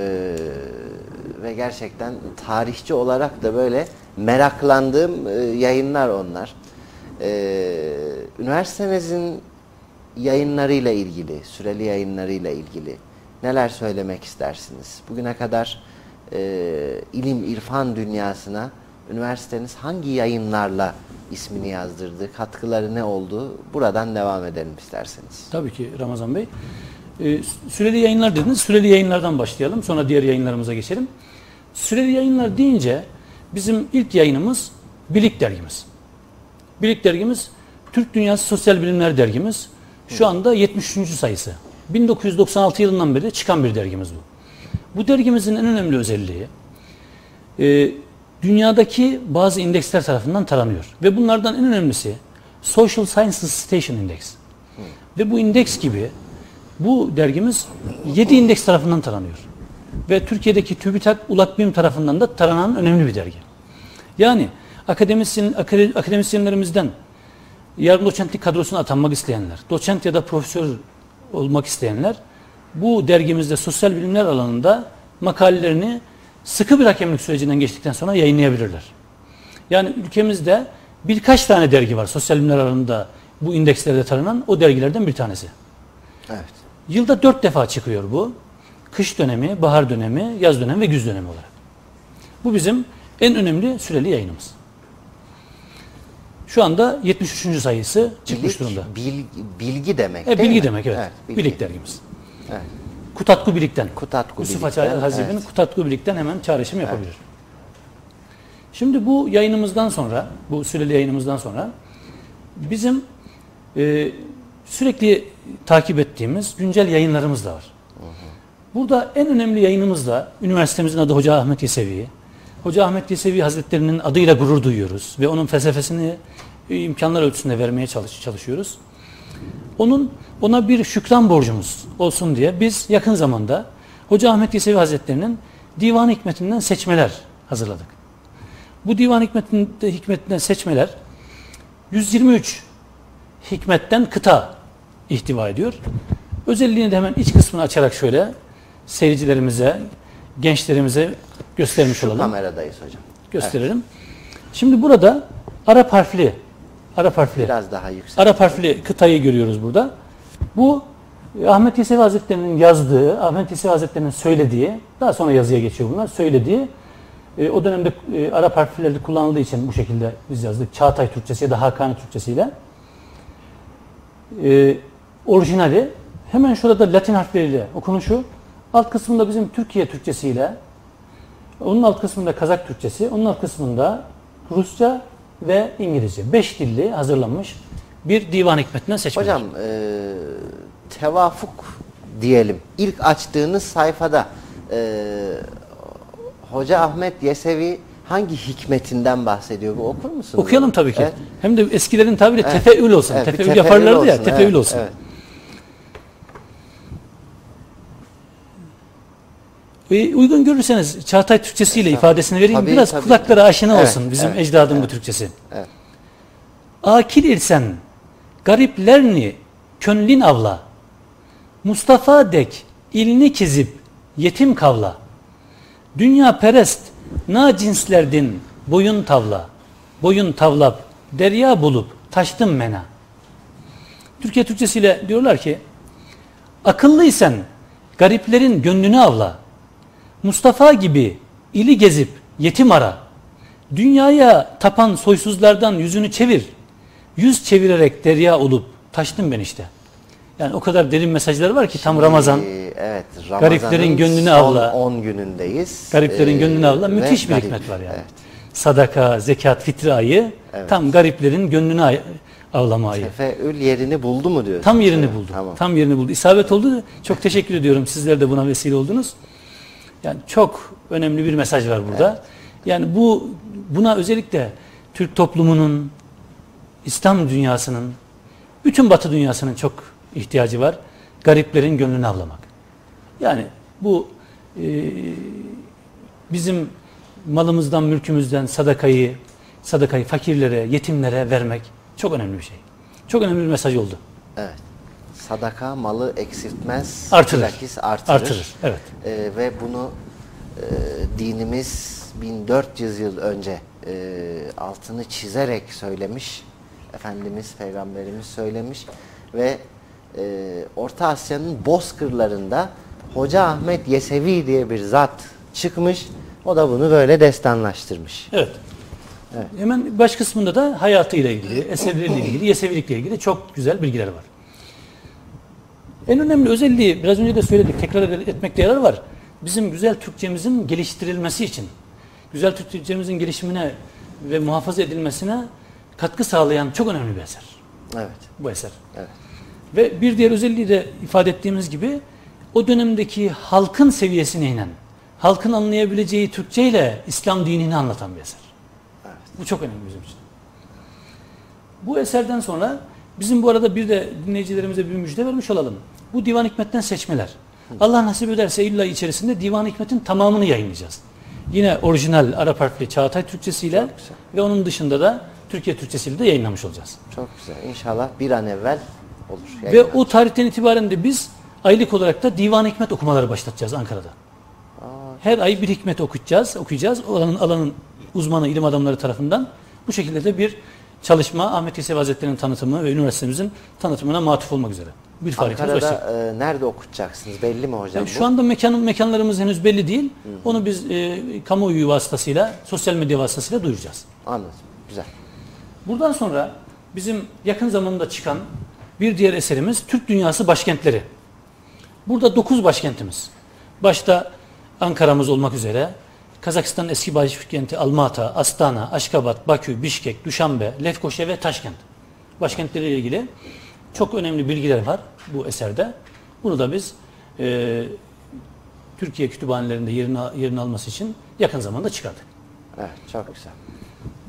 ve gerçekten tarihçi olarak da böyle meraklandığım e, yayınlar onlar. E, üniversitemizin yayınlarıyla ilgili, süreli yayınlarıyla ilgili neler söylemek istersiniz? Bugüne kadar e, ilim, irfan dünyasına üniversiteniz hangi yayınlarla ismini yazdırdı, katkıları ne oldu? Buradan devam edelim isterseniz. Tabii ki Ramazan Bey. Ee, süreli yayınlar dediniz. Süreli yayınlardan başlayalım. Sonra diğer yayınlarımıza geçelim. Süreli yayınlar deyince bizim ilk yayınımız Bilik dergimiz. Bilik dergimiz Türk Dünyası Sosyal Bilimler dergimiz. Şu anda yetmiş üçüncü sayısı. bin dokuz yüz doksan altı yılından beri çıkan bir dergimiz bu. Bu dergimizin en önemli özelliği e, dünyadaki bazı indeksler tarafından taranıyor. Ve bunlardan en önemlisi Social Sciences Station Index. Hmm. Ve bu indeks gibi bu dergimiz yedi indeks tarafından taranıyor. Ve Türkiye'deki TÜBİTAK Ulakbim tarafından da taranan önemli bir dergi. Yani akademisyen, akademisyenlerimizden yardım doçentlik kadrosuna atanmak isteyenler, doçent ya da profesör olmak isteyenler bu dergimizde sosyal bilimler alanında makalelerini sıkı bir hakemlik sürecinden geçtikten sonra yayınlayabilirler. Yani ülkemizde birkaç tane dergi var sosyal bilimler alanında bu indekslerde taranan, o dergilerden bir tanesi. Evet. Yılda dört defa çıkıyor bu. Kış dönemi, bahar dönemi, yaz dönemi ve güz dönemi olarak. Bu bizim en önemli süreli yayınımız. Şu anda yetmiş üçüncü sayısı çıkmış Bilik, durumda. Bilgi, bilgi demek e, değil bilgi mi? demek evet. evet bilgi. Bilik dergimiz. Evet. Kutatku Bilik'ten. Kutatku Yusuf Bilik'ten. Açar Hazip'in Evet. Kutatku Bilik'ten hemen çağrışım yapabilir. Evet. Şimdi bu yayınımızdan sonra, bu süreli yayınımızdan sonra bizim e, sürekli takip ettiğimiz güncel yayınlarımız da var. Hı hı. Burada en önemli yayınımız da üniversitemizin adı Hoca Ahmet Yesevi. Hoca Ahmet Yesevi Hazretleri'nin adıyla gurur duyuyoruz ve onun felsefesini imkanlar ölçüsünde vermeye çalış, çalışıyoruz. Onun ona bir şükran borcumuz olsun diye biz yakın zamanda Hoca Ahmet Yesevi Hazretleri'nin Divan-ı Hikmetinden seçmeler hazırladık. Bu Divan-ı Hikmetinden, Hikmetinden seçmeler yüz yirmi üç hikmetten kıta ihtiva ediyor. Özelliğini de hemen iç kısmını açarak şöyle seyircilerimize, gençlerimize göstermiş Şu olalım. kameradayız hocam. Gösterelim. Evet. Şimdi burada Arap harfli, Arap harfli, biraz daha yüksek. Arap harfli kıtayı görüyoruz burada. Bu Ahmet Yesevi Hazretleri'nin yazdığı, Ahmet Yesevi Hazretleri'nin söylediği, daha sonra yazıya geçiyor bunlar, söylediği, e, o dönemde e, Arap harfleri kullanıldığı için bu şekilde biz yazdık. Çağatay Türkçesi ya da Hakani Türkçesiyle. E, orijinali hemen şurada Latin harfleriyle okunuşu, alt kısmında bizim Türkiye Türkçesiyle, onun alt kısmında Kazak Türkçesi, onun alt kısmında Rusça ve İngilizce. Beş dilli hazırlanmış bir Divan-ı Hikmetinden seçmeler. Hocam e, tevafuk diyelim. İlk açtığınız sayfada e, Hoca Ahmet Yesevi hangi hikmetinden bahsediyor? Bu okur musunuz? Okuyalım tabii ki. Evet. Hem de eskilerin tabiriyle Evet. tefeül olsun. Evet, tefeül tefeül yaparlardı ya, olsun. tefeül Evet, olsun. evet. E, uygun görürseniz Çağatay Türkçesiyle ifadesini vereyim. Tabii, Biraz tabii. kulaklara aşina Evet, olsun bizim evet, ecdadın evet. bu Türkçesi. Evet. Akil irsen gariplerini könlin avla. Mustafa dek ilni kezip yetim kavla. Dünya perest na cinslerdin boyun tavla. Boyun tavlap derya bulup taştım mena. Türkiye Türkçesiyle diyorlar ki akıllıysan gariplerin gönlünü avla. Mustafa gibi ili gezip yetim ara. Dünyaya tapan soysuzlardan yüzünü çevir. Yüz çevirerek derya olup taştım ben işte. Yani o kadar derin mesajlar var ki tam Ramazan. Ee, evet, Ramazan'ın Gariplerin gönlünü son avla. on günündeyiz. Gariplerin Ee, gönlünü avla. ve Müthiş bir garip. hikmet var yani. Evet. Sadaka, zekat, fitri ayı Evet. tam gariplerin gönlünü ay- avlama ayı. Tefeül yerini buldu mu diyorsunuz? Tam yerini Evet, buldu. Tamam. Tam yerini buldu. İsabet oldu. Çok teşekkür ediyorum. Sizler de buna vesile oldunuz. Yani çok önemli bir mesaj var burada. Evet. Yani bu buna özellikle Türk toplumunun, İslam dünyasının, bütün Batı dünyasının çok ihtiyacı var. Gariplerin gönlünü avlamak. Yani bu e, bizim malımızdan, mülkümüzden sadakayı, sadakayı fakirlere, yetimlere vermek çok önemli bir şey. Çok önemli bir mesaj oldu. Evet. Sadaka malı eksiltmez, Artırır. bilakis artırır. Artırır, evet. Ee, ve bunu e, dinimiz bin dört yüz yıl önce e, altını çizerek söylemiş. Efendimiz, Peygamberimiz söylemiş ve e, Orta Asya'nın bozkırlarında Hoca Ahmet Yesevi diye bir zat çıkmış. O da bunu böyle destanlaştırmış. Evet. Evet. Hemen baş kısmında da hayatıyla ilgili, eserleriyle ilgili, yesevilikle ilgili çok güzel bilgiler var. En önemli özelliği, biraz önce de söyledik, tekrar etmekte yarar var. Bizim güzel Türkçemizin geliştirilmesi için, güzel Türkçemizin gelişimine ve muhafaza edilmesine katkı sağlayan çok önemli bir eser. Evet. Bu eser. Evet. Ve bir diğer özelliği de ifade ettiğimiz gibi, o dönemdeki halkın seviyesine inen, halkın anlayabileceği Türkçe ile İslam dinini anlatan bir eser. Evet. Bu çok önemli bizim için. Bu eserden sonra bizim bu arada bir de dinleyicilerimize bir müjde vermiş olalım. Bu Divan-ı Hikmet'ten seçmeler. Allah nasip ederse Eylül ayı içerisinde Divan-ı Hikmet'in tamamını yayınlayacağız. Yine orijinal Arap harfli Çağatay Türkçesiyle ve onun dışında da Türkiye Türkçesiyle de yayınlamış olacağız. Çok güzel. İnşallah bir an evvel olur. Ve Yayınlanır. o tarihten itibaren de biz aylık olarak da Divan-ı Hikmet okumaları başlatacağız Ankara'da. Aa, Her ay bir hikmet okuyacağız, okuyacağız. Alanın, alanın uzmanı, ilim adamları tarafından bu şekilde de bir çalışma Ahmet Yesevi Hazretleri'nin tanıtımı ve üniversitemizin tanıtımına matuf olmak üzere. Bir faaliyetimiz başlayacak. Ankara'da e, nerede okutacaksınız? Belli mi hocam Yani bu? şu anda mekan, mekanlarımız henüz belli değil. Hı hı. Onu biz e, kamuoyu vasıtasıyla, sosyal medya vasıtasıyla duyuracağız. Anladım. Güzel. Buradan sonra bizim yakın zamanda çıkan bir diğer eserimiz Türk Dünyası Başkentleri. Burada dokuz başkentimiz. Başta Ankara'mız olmak üzere Kazakistan'ın eski başkenti Almata, Astana, Aşkabat, Bakü, Bişkek, Duşanbe, Lefkoşa ve Taşkent başkentleriyle ilgili çok önemli bilgiler var bu eserde. Bunu da biz e, Türkiye kütüphanelerinde yerini, yerini alması için yakın zamanda çıkardık. Evet, çok güzel.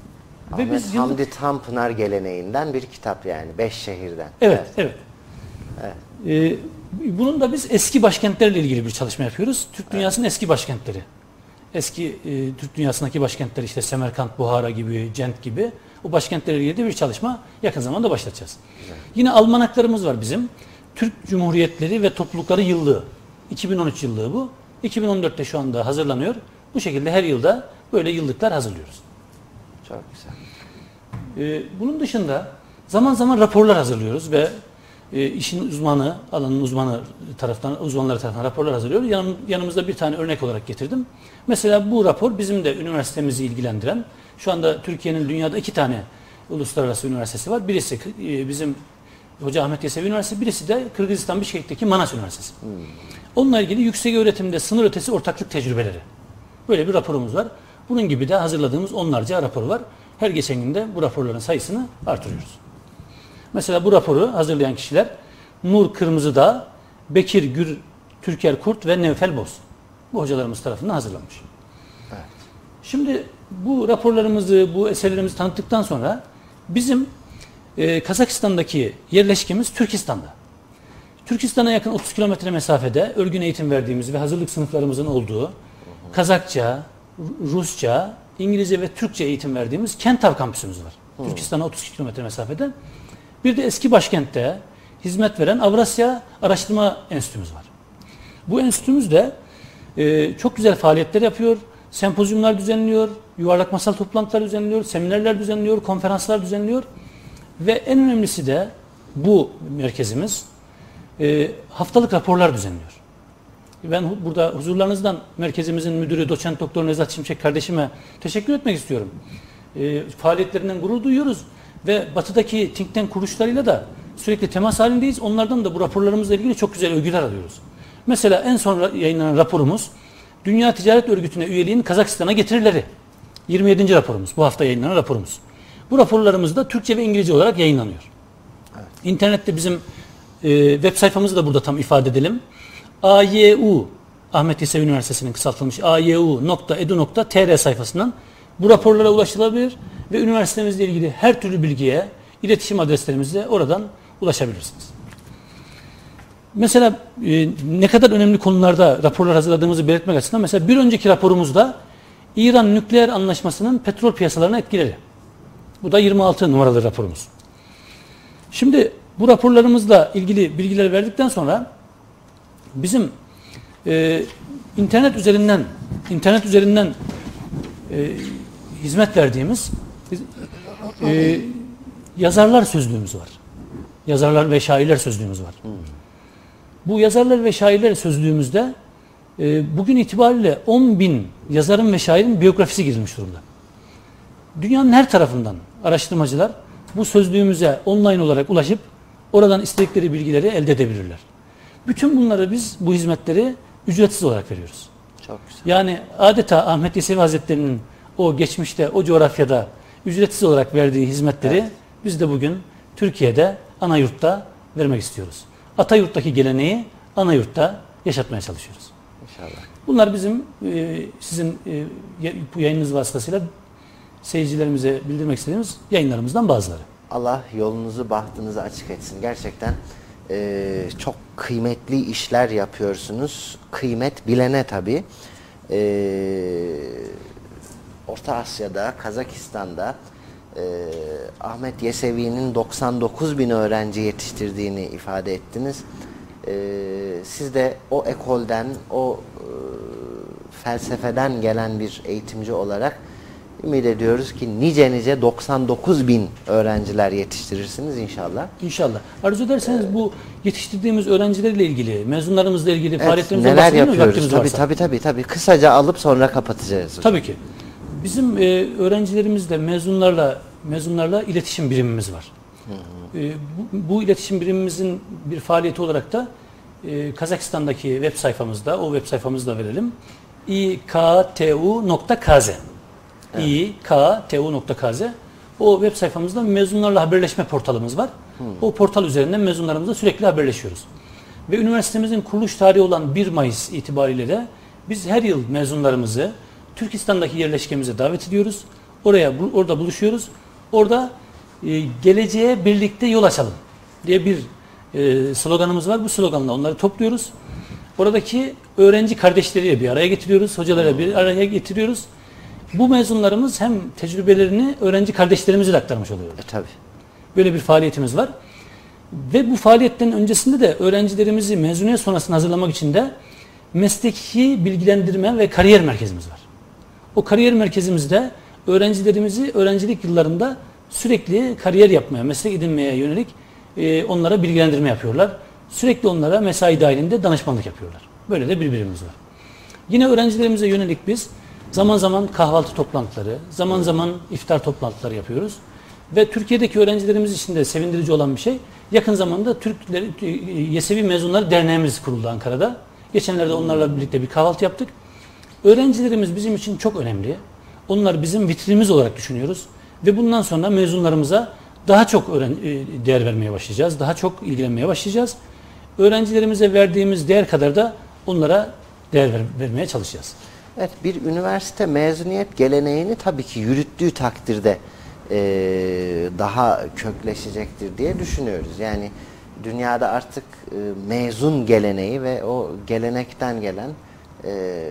Ahmet Ve biz yıllık... Hamdi Tanpınar geleneğinden bir kitap yani. Beş şehirden. Evet, evet. evet. evet. Ee, bunun da biz eski başkentlerle ilgili bir çalışma yapıyoruz. Türk dünyasının evet. eski başkentleri. Eski e, Türk dünyasındaki başkentler işte Semerkant, Buhara gibi, Cent gibi o başkentlerle ilgili bir çalışma yakın zamanda başlatacağız. Güzel. Yine almanaklarımız var bizim. Türk Cumhuriyetleri ve Toplulukları Yıllığı. iki bin on üç yıllığı bu. iki bin on dörtte şu anda hazırlanıyor. Bu şekilde her yılda böyle yıllıklar hazırlıyoruz. Çok güzel. Ee, bunun dışında zaman zaman raporlar hazırlıyoruz ve e, işin uzmanı, alanın uzmanı taraftan, uzmanları tarafından raporlar hazırlıyoruz. Yan, yanımızda bir tane örnek olarak getirdim. Mesela bu rapor bizim de üniversitemizi ilgilendiren, şu anda Türkiye'nin dünyada iki tane uluslararası üniversitesi var. Birisi e, bizim Hoca Ahmet Yesevi Üniversitesi, birisi de Kırgızistan Bişkek'teki Manas Üniversitesi. Hmm. Onunla ilgili yüksek öğretimde sınır ötesi ortaklık tecrübeleri. Böyle bir raporumuz var. Bunun gibi de hazırladığımız onlarca rapor var. Her geçen günde bu raporların sayısını artırıyoruz. Mesela bu raporu hazırlayan kişiler Nur Kırmızıdağ, Bekir Gür, Türker Kurt ve Nevfel Boz. Bu hocalarımız tarafından hazırlanmış. Evet. Şimdi bu raporlarımızı, bu eserlerimizi tanıttıktan sonra bizim e, Kazakistan'daki yerleşkemiz Türkistan'da. Türkistan'a yakın otuz kilometre mesafede örgün eğitim verdiğimiz ve hazırlık sınıflarımızın olduğu Kazakça, Rusça, İngilizce ve Türkçe eğitim verdiğimiz Kentav kampüsümüz var. Hmm. Türkistan'a otuz iki kilometre mesafede. Bir de eski başkentte hizmet veren Avrasya Araştırma Enstitümüz var. Bu enstitümüz de e, çok güzel faaliyetler yapıyor. Sempozyumlar düzenliyor, yuvarlak masal toplantılar düzenliyor, seminerler düzenliyor, konferanslar düzenliyor. Ve en önemlisi de bu merkezimiz e, haftalık raporlar düzenliyor. Ben burada huzurlarınızdan merkezimizin müdürü doçent doktor Nezat Şimşek kardeşime teşekkür etmek istiyorum. E, faaliyetlerinden gurur duyuyoruz ve batıdaki think tank kuruluşlarıyla da sürekli temas halindeyiz. Onlardan da bu raporlarımızla ilgili çok güzel övgüler alıyoruz. Mesela en son yayınlanan raporumuz Dünya Ticaret Örgütü'ne üyeliğin Kazakistan'a getirileri. yirmi yedinci raporumuz. Bu hafta yayınlanan raporumuz. Bu raporlarımız da Türkçe ve İngilizce olarak yayınlanıyor. Evet. İnternette bizim e, web sayfamızı da burada tam ifade edelim. A Y U Ahmet Yesevi Üniversitesi'nin kısaltılmış a y u nokta e d u nokta t r sayfasından bu raporlara ulaşılabilir ve üniversitemizle ilgili her türlü bilgiye, iletişim adreslerimizle oradan ulaşabilirsiniz. Mesela e, ne kadar önemli konularda raporlar hazırladığımızı belirtmek açısından mesela bir önceki raporumuzda İran Nükleer Anlaşması'nın petrol piyasalarına etkileri. Bu da yirmi altı numaralı raporumuz. Şimdi bu raporlarımızla ilgili bilgileri verdikten sonra bizim e, internet üzerinden internet üzerinden e, hizmet verdiğimiz e, yazarlar sözlüğümüz var. Yazarlar ve şairler sözlüğümüz var. Hmm. Bu yazarlar ve şairler sözlüğümüzde e, bugün itibariyle on bin yazarın ve şairin biyografisi girilmiş durumda. Dünyanın her tarafından araştırmacılar bu sözlüğümüze online olarak ulaşıp oradan istedikleri bilgileri elde edebilirler. Bütün bunları biz, bu hizmetleri ücretsiz olarak veriyoruz. Çok güzel. Yani adeta Ahmet Yesevi Hazretleri'nin o geçmişte, o coğrafyada ücretsiz olarak verdiği hizmetleri evet. biz de bugün Türkiye'de, ana yurtta vermek istiyoruz. Atayurt'taki geleneği ana yurtta yaşatmaya çalışıyoruz. İnşallah. Bunlar bizim e, sizin e, bu yayınınız vasıtasıyla seyircilerimize bildirmek istediğimiz yayınlarımızdan bazıları. Allah yolunuzu, bahtınızı açık etsin. Gerçekten e, çok kıymetli işler yapıyorsunuz. Kıymet bilene tabii. E, Orta Asya'da, Kazakistan'da e, Ahmet Yesevi'nin doksan dokuz bin öğrenci yetiştirdiğini ifade ettiniz. E, siz de o ekolden, o e, felsefeden gelen bir eğitimci olarak ümit ediyoruz ki nice nice doksan dokuz bin öğrenciler yetiştirirsiniz inşallah. İnşallah. Arzu ederseniz ee, bu yetiştirdiğimiz öğrencilerle ilgili, mezunlarımızla ilgili evet, faaliyetlerimizden neler yapıyoruz? Tabii, tabii tabii tabii. Kısaca alıp sonra kapatacağız hocam. Tabii ki. Bizim e, öğrencilerimizle, mezunlarla mezunlarla iletişim birimimiz var. Hı hı. E, bu, bu iletişim birimimizin bir faaliyeti olarak da e, Kazakistan'daki web sayfamızda, o web sayfamızı da verelim. i k t u nokta k z Evet. i k t u nokta k z O web sayfamızda mezunlarla haberleşme portalımız var. Hmm. O portal üzerinden mezunlarımızla sürekli haberleşiyoruz. Ve üniversitemizin kuruluş tarihi olan bir Mayıs itibariyle de biz her yıl mezunlarımızı Türkistan'daki yerleşkemize davet ediyoruz. Oraya orada buluşuyoruz. Orada e, geleceğe birlikte yol açalım diye bir e, sloganımız var. Bu sloganla onları topluyoruz. Oradaki öğrenci kardeşleriyle bir araya getiriyoruz. Hocalara bir araya getiriyoruz. Bu mezunlarımız hem tecrübelerini öğrenci kardeşlerimize de aktarmış oluyorlar. E, tabii. Böyle bir faaliyetimiz var. Ve bu faaliyetten öncesinde de öğrencilerimizi mezuniyet sonrasını hazırlamak için de mesleki bilgilendirme ve kariyer merkezimiz var. O kariyer merkezimizde öğrencilerimizi öğrencilik yıllarında sürekli kariyer yapmaya, meslek edinmeye yönelik e, onlara bilgilendirme yapıyorlar. Sürekli onlara mesai dahilinde danışmanlık yapıyorlar. Böyle de bir birimimiz var. Yine öğrencilerimize yönelik biz zaman zaman kahvaltı toplantıları, zaman zaman iftar toplantıları yapıyoruz. Ve Türkiye'deki öğrencilerimiz için de sevindirici olan bir şey, yakın zamanda Türkleri, Yesevi Mezunları Derneğimiz kuruldu Ankara'da. Geçenlerde onlarla birlikte bir kahvaltı yaptık. Öğrencilerimiz bizim için çok önemli. Onlar bizim vitrinimiz olarak düşünüyoruz. Ve bundan sonra mezunlarımıza daha çok öğren değer vermeye başlayacağız. Daha çok ilgilenmeye başlayacağız. Öğrencilerimize verdiğimiz değer kadar da onlara değer ver vermeye çalışacağız. Evet, bir üniversite mezuniyet geleneğini tabii ki yürüttüğü takdirde e, daha kökleşecektir diye düşünüyoruz. Yani dünyada artık e, mezun geleneği ve o gelenekten gelen e,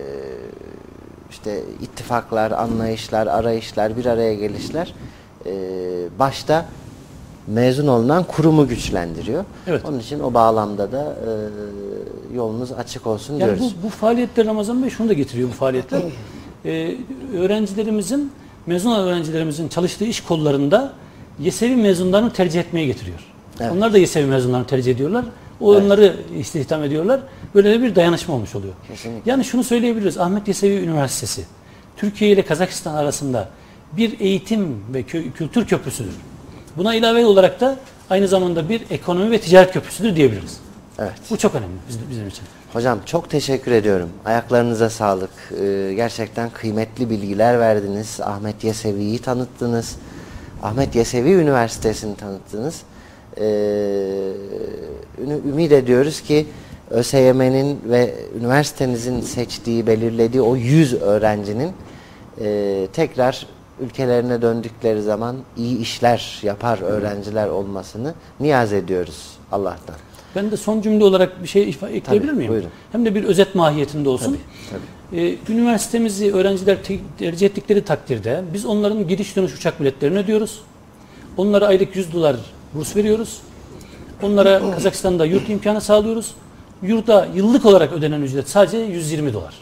işte ittifaklar, anlayışlar, arayışlar, bir araya gelişler e, başta mezun olunan kurumu güçlendiriyor. Evet. Onun için o bağlamda da e, yolunuz açık olsun yani diyoruz. Bu, bu faaliyetler Ramazan Bey şunu da getiriyor bu faaliyetler. ee, öğrencilerimizin, mezun olan öğrencilerimizin çalıştığı iş kollarında Yesevi mezunlarını tercih etmeye getiriyor. Evet. Onlar da Yesevi mezunlarını tercih ediyorlar. Onları evet. istihdam ediyorlar. Böyle de bir dayanışma olmuş oluyor. Kesinlikle. Yani şunu söyleyebiliriz. Ahmet Yesevi Üniversitesi Türkiye ile Kazakistan arasında bir eğitim ve kö kültür köprüsüdür. Buna ilave olarak da aynı zamanda bir ekonomi ve ticaret köprüsüdür diyebiliriz. Evet. Bu çok önemli bizim için. Hocam çok teşekkür ediyorum. Ayaklarınıza sağlık. Ee, gerçekten kıymetli bilgiler verdiniz. Ahmet Yesevi'yi tanıttınız. Ahmet Yesevi Üniversitesi'ni tanıttınız. Ee, ümit ediyoruz ki ÖSYM'nin ve üniversitenizin seçtiği, belirlediği o yüz öğrencinin e, tekrar ülkelerine döndükleri zaman iyi işler yapar öğrenciler olmasını niyaz ediyoruz Allah'tan. Ben de son cümle olarak bir şey ekleyebilir tabii, miyim? Buyurun. Hem de bir özet mahiyetinde olsun. Tabii, tabii. Ee, üniversitemizi öğrenciler tercih ettikleri takdirde biz onların gidiş dönüş uçak biletlerini ödüyoruz. Onlara aylık yüz dolar burs veriyoruz. Onlara Kazakistan'da yurt imkanı sağlıyoruz. Yurda yıllık olarak ödenen ücret sadece yüz yirmi dolar.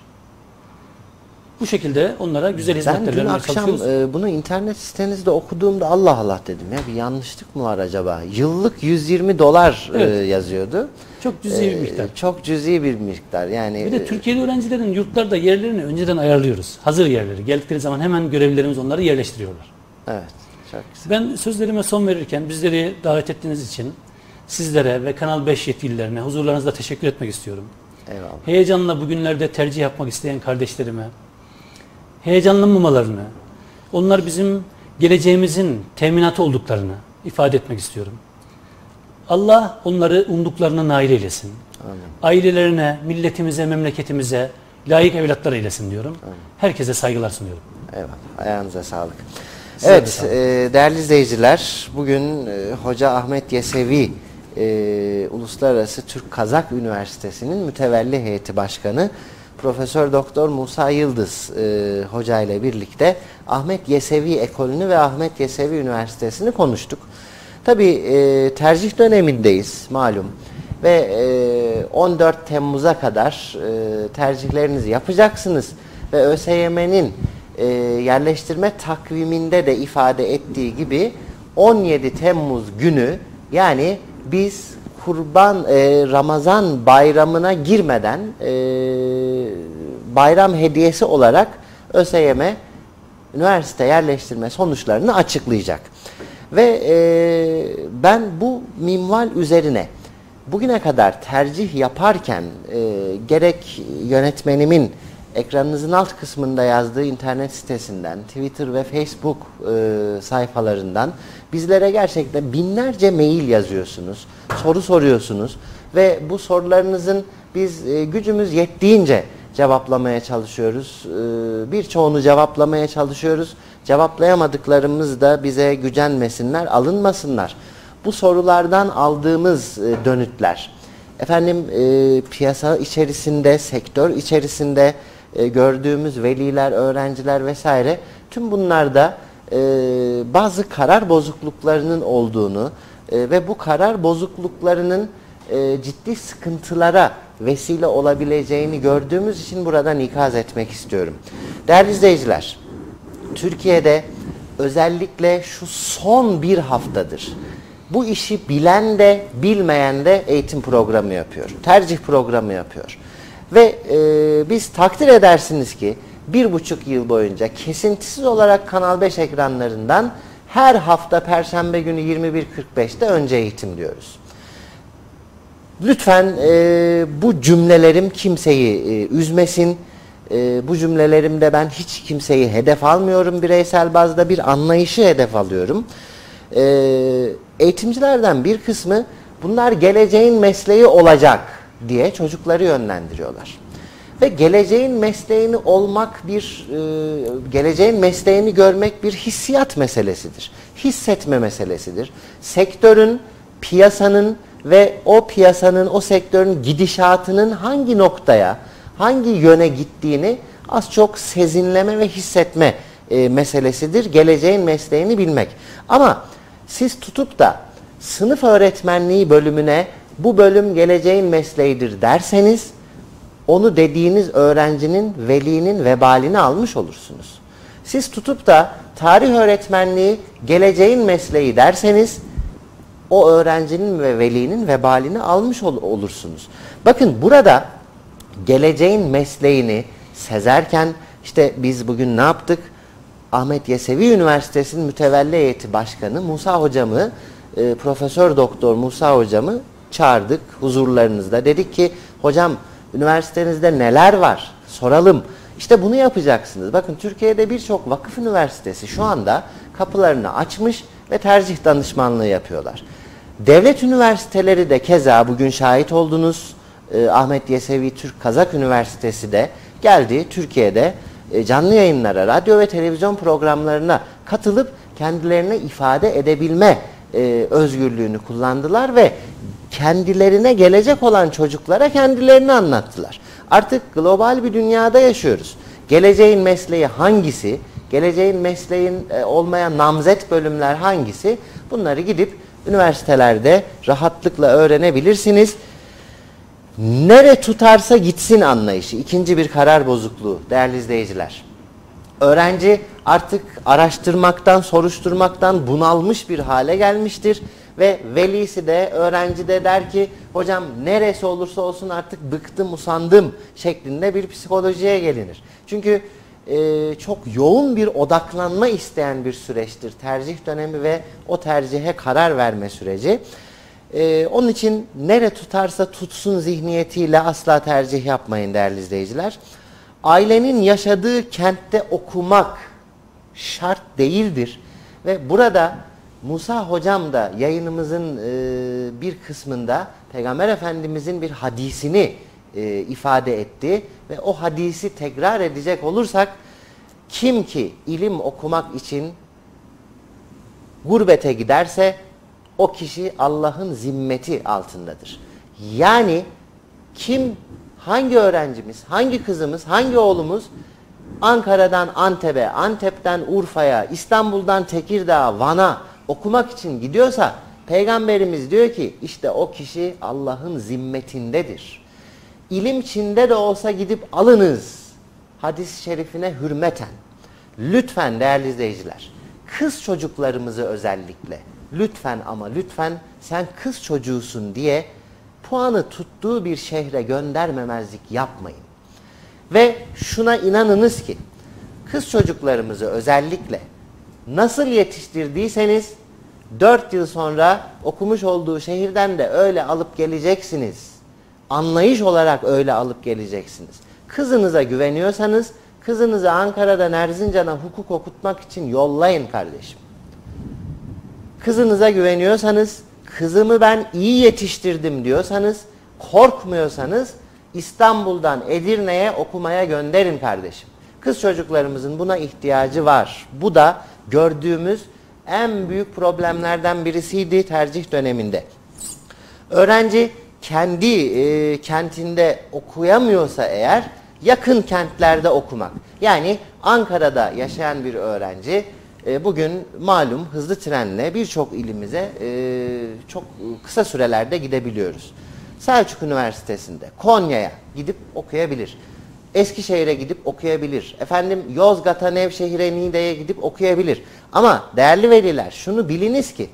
Bu şekilde onlara güzel hizmetler vermeye çalışıyoruz. Ben dün akşam e, bunu internet sitenizde okuduğumda Allah Allah dedim ya, bir yanlışlık mı var acaba? Yıllık yüz yirmi dolar evet. e, yazıyordu. Çok cüzi bir miktar. E, çok cüzi bir miktar. Yani bir de Türkiye'li öğrencilerin yurtlarda yerlerini önceden ayarlıyoruz. Hazır yerleri. Geldikleri zaman hemen görevlilerimiz onları yerleştiriyorlar. Evet. Çok güzel. Ben sözlerime son verirken bizleri davet ettiğiniz için sizlere ve Kanal beş yetkililerine huzurlarınızda teşekkür etmek istiyorum. Eyvallah. Heyecanla bugünlerde tercih yapmak isteyen kardeşlerime heyecanlanmamalarını, onlar bizim geleceğimizin teminatı olduklarını ifade etmek istiyorum. Allah onları umduklarına nail eylesin. Amin. Ailelerine, milletimize, memleketimize layık evlatlar eylesin diyorum. Amin. Herkese saygılar sunuyorum. Eyvallah. Ayağınıza sağlık. Size evet, sağlık. E, değerli izleyiciler, bugün e, Hoca Ahmet Yesevi e, Uluslararası Türk-Kazak Üniversitesi'nin mütevelli heyeti başkanı Profesör Doktor Musa Yıldız e, Hoca ile birlikte Ahmet Yesevi Ekolünü ve Ahmet Yesevi Üniversitesi'ni konuştuk. Tabii e, tercih dönemindeyiz malum ve e, on dört Temmuz'a kadar e, tercihlerinizi yapacaksınız ve ÖSYM'nin e, yerleştirme takviminde de ifade ettiği gibi on yedi Temmuz günü, yani biz Kurban e, Ramazan bayramına girmeden e, bayram hediyesi olarak ÖSYM üniversite yerleştirme sonuçlarını açıklayacak. Ve e, ben bu minval üzerine bugüne kadar tercih yaparken e, gerek yönetmenimin ekranınızın alt kısmında yazdığı internet sitesinden, Twitter ve Facebook e, sayfalarından bizlere gerçekten binlerce mail yazıyorsunuz, soru soruyorsunuz ve bu sorularınızın biz e, gücümüz yettiğince cevaplamaya çalışıyoruz. E, birçoğunu cevaplamaya çalışıyoruz. Cevaplayamadıklarımız da bize gücenmesinler, alınmasınlar. Bu sorulardan aldığımız e, dönütler, efendim e, piyasa içerisinde, sektör içerisinde e, gördüğümüz veliler, öğrenciler vesaire, tüm bunlarda e, bazı karar bozukluklarının olduğunu e, ve bu karar bozukluklarının e, ciddi sıkıntılara vesile olabileceğini gördüğümüz için buradan ikaz etmek istiyorum. Değerli izleyiciler, Türkiye'de özellikle şu son bir haftadır bu işi bilen de bilmeyen de eğitim programı yapıyor. Tercih programı yapıyor. Ve e, biz takdir edersiniz ki bir buçuk yıl boyunca kesintisiz olarak Kanal beş ekranlarından her hafta Perşembe günü yirmi bir kırk beşte önce eğitim diyoruz. Lütfen e, bu cümlelerim kimseyi e, üzmesin. E, bu cümlelerimde ben hiç kimseyi hedef almıyorum bireysel bazda, bir anlayışı hedef alıyorum. E, eğitimcilerden bir kısmı bunlar geleceğin mesleği olacak diye çocukları yönlendiriyorlar. Ve geleceğin mesleğini olmak bir, e, geleceğin mesleğini görmek bir hissiyat meselesidir. Hissetme meselesidir. Sektörün, piyasanın ve o piyasanın, o sektörün gidişatının hangi noktaya, hangi yöne gittiğini az çok sezinleme ve hissetme e, meselesidir. Geleceğin mesleğini bilmek. Ama siz tutup da sınıf öğretmenliği bölümüne bu bölüm geleceğin mesleğidir derseniz, onu dediğiniz öğrencinin, velinin vebalini almış olursunuz. Siz tutup da tarih öğretmenliği geleceğin mesleği derseniz, o öğrencinin ve velinin vebalini almış ol olursunuz. Bakın burada geleceğin mesleğini sezerken, işte biz bugün ne yaptık? Ahmet Yesevi Üniversitesi'nin mütevelli heyeti başkanı Musa hocamı, e, Profesör Doktor Musa hocamı çağırdık huzurlarınızda. Dedik ki hocam, üniversitenizde neler var? Soralım. İşte bunu yapacaksınız. Bakın Türkiye'de birçok vakıf üniversitesi şu anda kapılarını açmış ve tercih danışmanlığı yapıyorlar. Devlet üniversiteleri de keza bugün şahit oldunuz. E, Ahmet Yesevi Türk Kazak Üniversitesi de geldi Türkiye'de e, canlı yayınlara, radyo ve televizyon programlarına katılıp kendilerine ifade edebilme e, özgürlüğünü kullandılar ve kendilerine gelecek olan çocuklara kendilerini anlattılar. Artık global bir dünyada yaşıyoruz. Geleceğin mesleği hangisi? Geleceğin mesleğin e, olmayan namzet bölümler hangisi? Bunları gidip üniversitelerde rahatlıkla öğrenebilirsiniz. Nere tutarsa gitsin anlayışı. İkinci bir karar bozukluğu değerli izleyiciler. Öğrenci artık araştırmaktan, soruşturmaktan bunalmış bir hale gelmiştir. Ve velisi de, öğrenci de der ki hocam neresi olursa olsun artık bıktım, usandım şeklinde bir psikolojiye gelinir. Çünkü e, çok yoğun bir odaklanma isteyen bir süreçtir tercih dönemi ve o tercihe karar verme süreci. E, onun için nere tutarsa tutsun zihniyetiyle asla tercih yapmayın değerli izleyiciler. Ailenin yaşadığı kentte okumak şart değildir ve burada Musa hocam da yayınımızın e, bir kısmında Peygamber Efendimizin bir hadisini e, ifade etti ve o hadisi tekrar edecek olursak, kim ki ilim okumak için gurbete giderse o kişi Allah'ın zimmeti altındadır. Yani kim, hangi öğrencimiz, hangi kızımız, hangi oğlumuz Ankara'dan Antep'e, Antep'ten Urfa'ya, İstanbul'dan Tekirdağ'a, Van'a okumak için gidiyorsa, Peygamberimiz diyor ki işte o kişi Allah'ın zimmetindedir. İlim Çin'de de olsa gidip alınız hadis-i şerifine hürmeten. Lütfen değerli izleyiciler, kız çocuklarımızı özellikle lütfen ama lütfen sen kız çocuğusun diye puanı tuttuğu bir şehre göndermemezlik yapmayın. Ve şuna inanınız ki kız çocuklarımızı özellikle nasıl yetiştirdiyseniz dört yıl sonra okumuş olduğu şehirden de öyle alıp geleceksiniz. Anlayış olarak öyle alıp geleceksiniz. Kızınıza güveniyorsanız kızınızı Ankara'dan Erzincan'a hukuk okutmak için yollayın kardeşim. Kızınıza güveniyorsanız, kızımı ben iyi yetiştirdim diyorsanız, korkmuyorsanız İstanbul'dan Edirne'ye okumaya gönderin kardeşim. Kız çocuklarımızın buna ihtiyacı var. Bu da gördüğümüz en büyük problemlerden birisiydi tercih döneminde. Öğrenci kendi e, kentinde okuyamıyorsa eğer yakın kentlerde okumak. Yani Ankara'da yaşayan bir öğrenci e, bugün malum hızlı trenle birçok ilimize e, çok kısa sürelerde gidebiliyoruz. Selçuk Üniversitesi'nde Konya'ya gidip okuyabilir. Eskişehir'e gidip okuyabilir. Efendim Yozgat'a, Nevşehir'e, Niğde'ye gidip okuyabilir. Ama değerli veliler şunu biliniz ki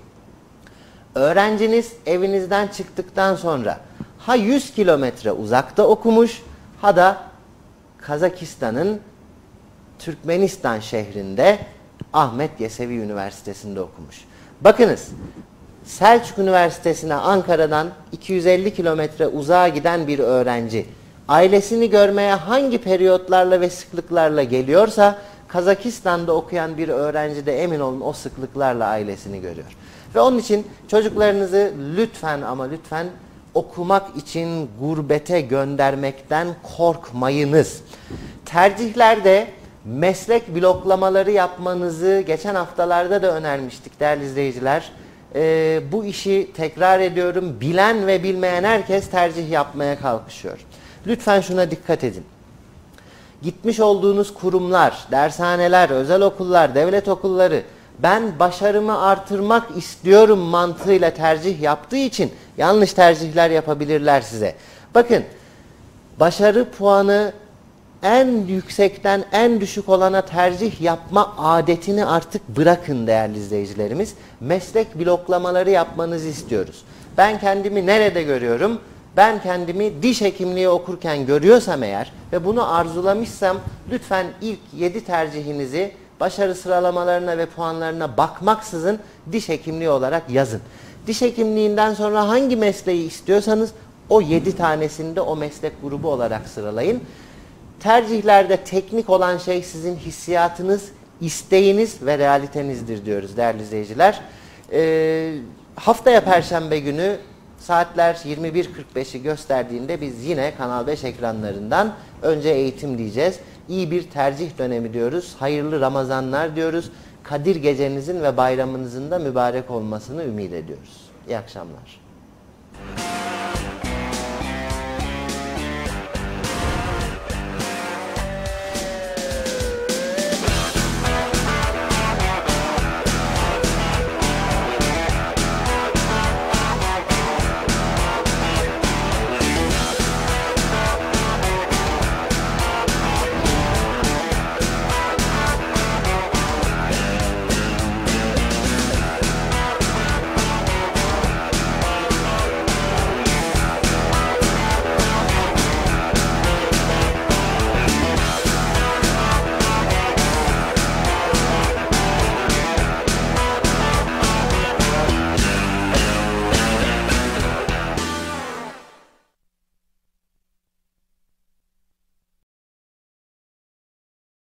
öğrenciniz evinizden çıktıktan sonra ha yüz kilometre uzakta okumuş ha da Kazakistan'ın Türkmenistan şehrinde Ahmet Yesevi Üniversitesi'nde okumuş. Bakınız Selçuk Üniversitesi'ne Ankara'dan iki yüz elli kilometre uzağa giden bir öğrenci ailesini görmeye hangi periyotlarla ve sıklıklarla geliyorsa Kazakistan'da okuyan bir öğrenci de emin olun o sıklıklarla ailesini görüyor. Ve onun için çocuklarınızı lütfen ama lütfen okumak için gurbete göndermekten korkmayınız. Tercihlerde meslek bloklamaları yapmanızı geçen haftalarda da önermiştik değerli izleyiciler. Ee, bu işi tekrar ediyorum. Bilen ve bilmeyen herkes tercih yapmaya kalkışıyor. Lütfen şuna dikkat edin. Gitmiş olduğunuz kurumlar, dershaneler, özel okullar, devlet okulları ben başarımı artırmak istiyorum mantığıyla tercih yaptığı için yanlış tercihler yapabilirler size. Bakın başarı puanı en yüksekten en düşük olana tercih yapma adetini artık bırakın değerli izleyicilerimiz. Meslek bloklamaları yapmanızı istiyoruz. Ben kendimi nerede görüyorum? Ben kendimi diş hekimliği okurken görüyorsam eğer ve bunu arzulamışsam lütfen ilk yedi tercihinizi başarı sıralamalarına ve puanlarına bakmaksızın diş hekimliği olarak yazın. Diş hekimliğinden sonra hangi mesleği istiyorsanız o yedi tanesini de o meslek grubu olarak sıralayın. Tercihlerde teknik olan şey sizin hissiyatınız, isteğiniz ve realitenizdir diyoruz değerli izleyiciler. Ee, haftaya Perşembe günü saatler yirmi bir kırk beşi gösterdiğinde biz yine Kanal beş ekranlarından önce eğitim diyeceğiz. İyi bir tercih dönemi diyoruz. Hayırlı Ramazanlar diyoruz. Kadir gecenizin ve bayramınızın da mübarek olmasını ümit ediyoruz. İyi akşamlar.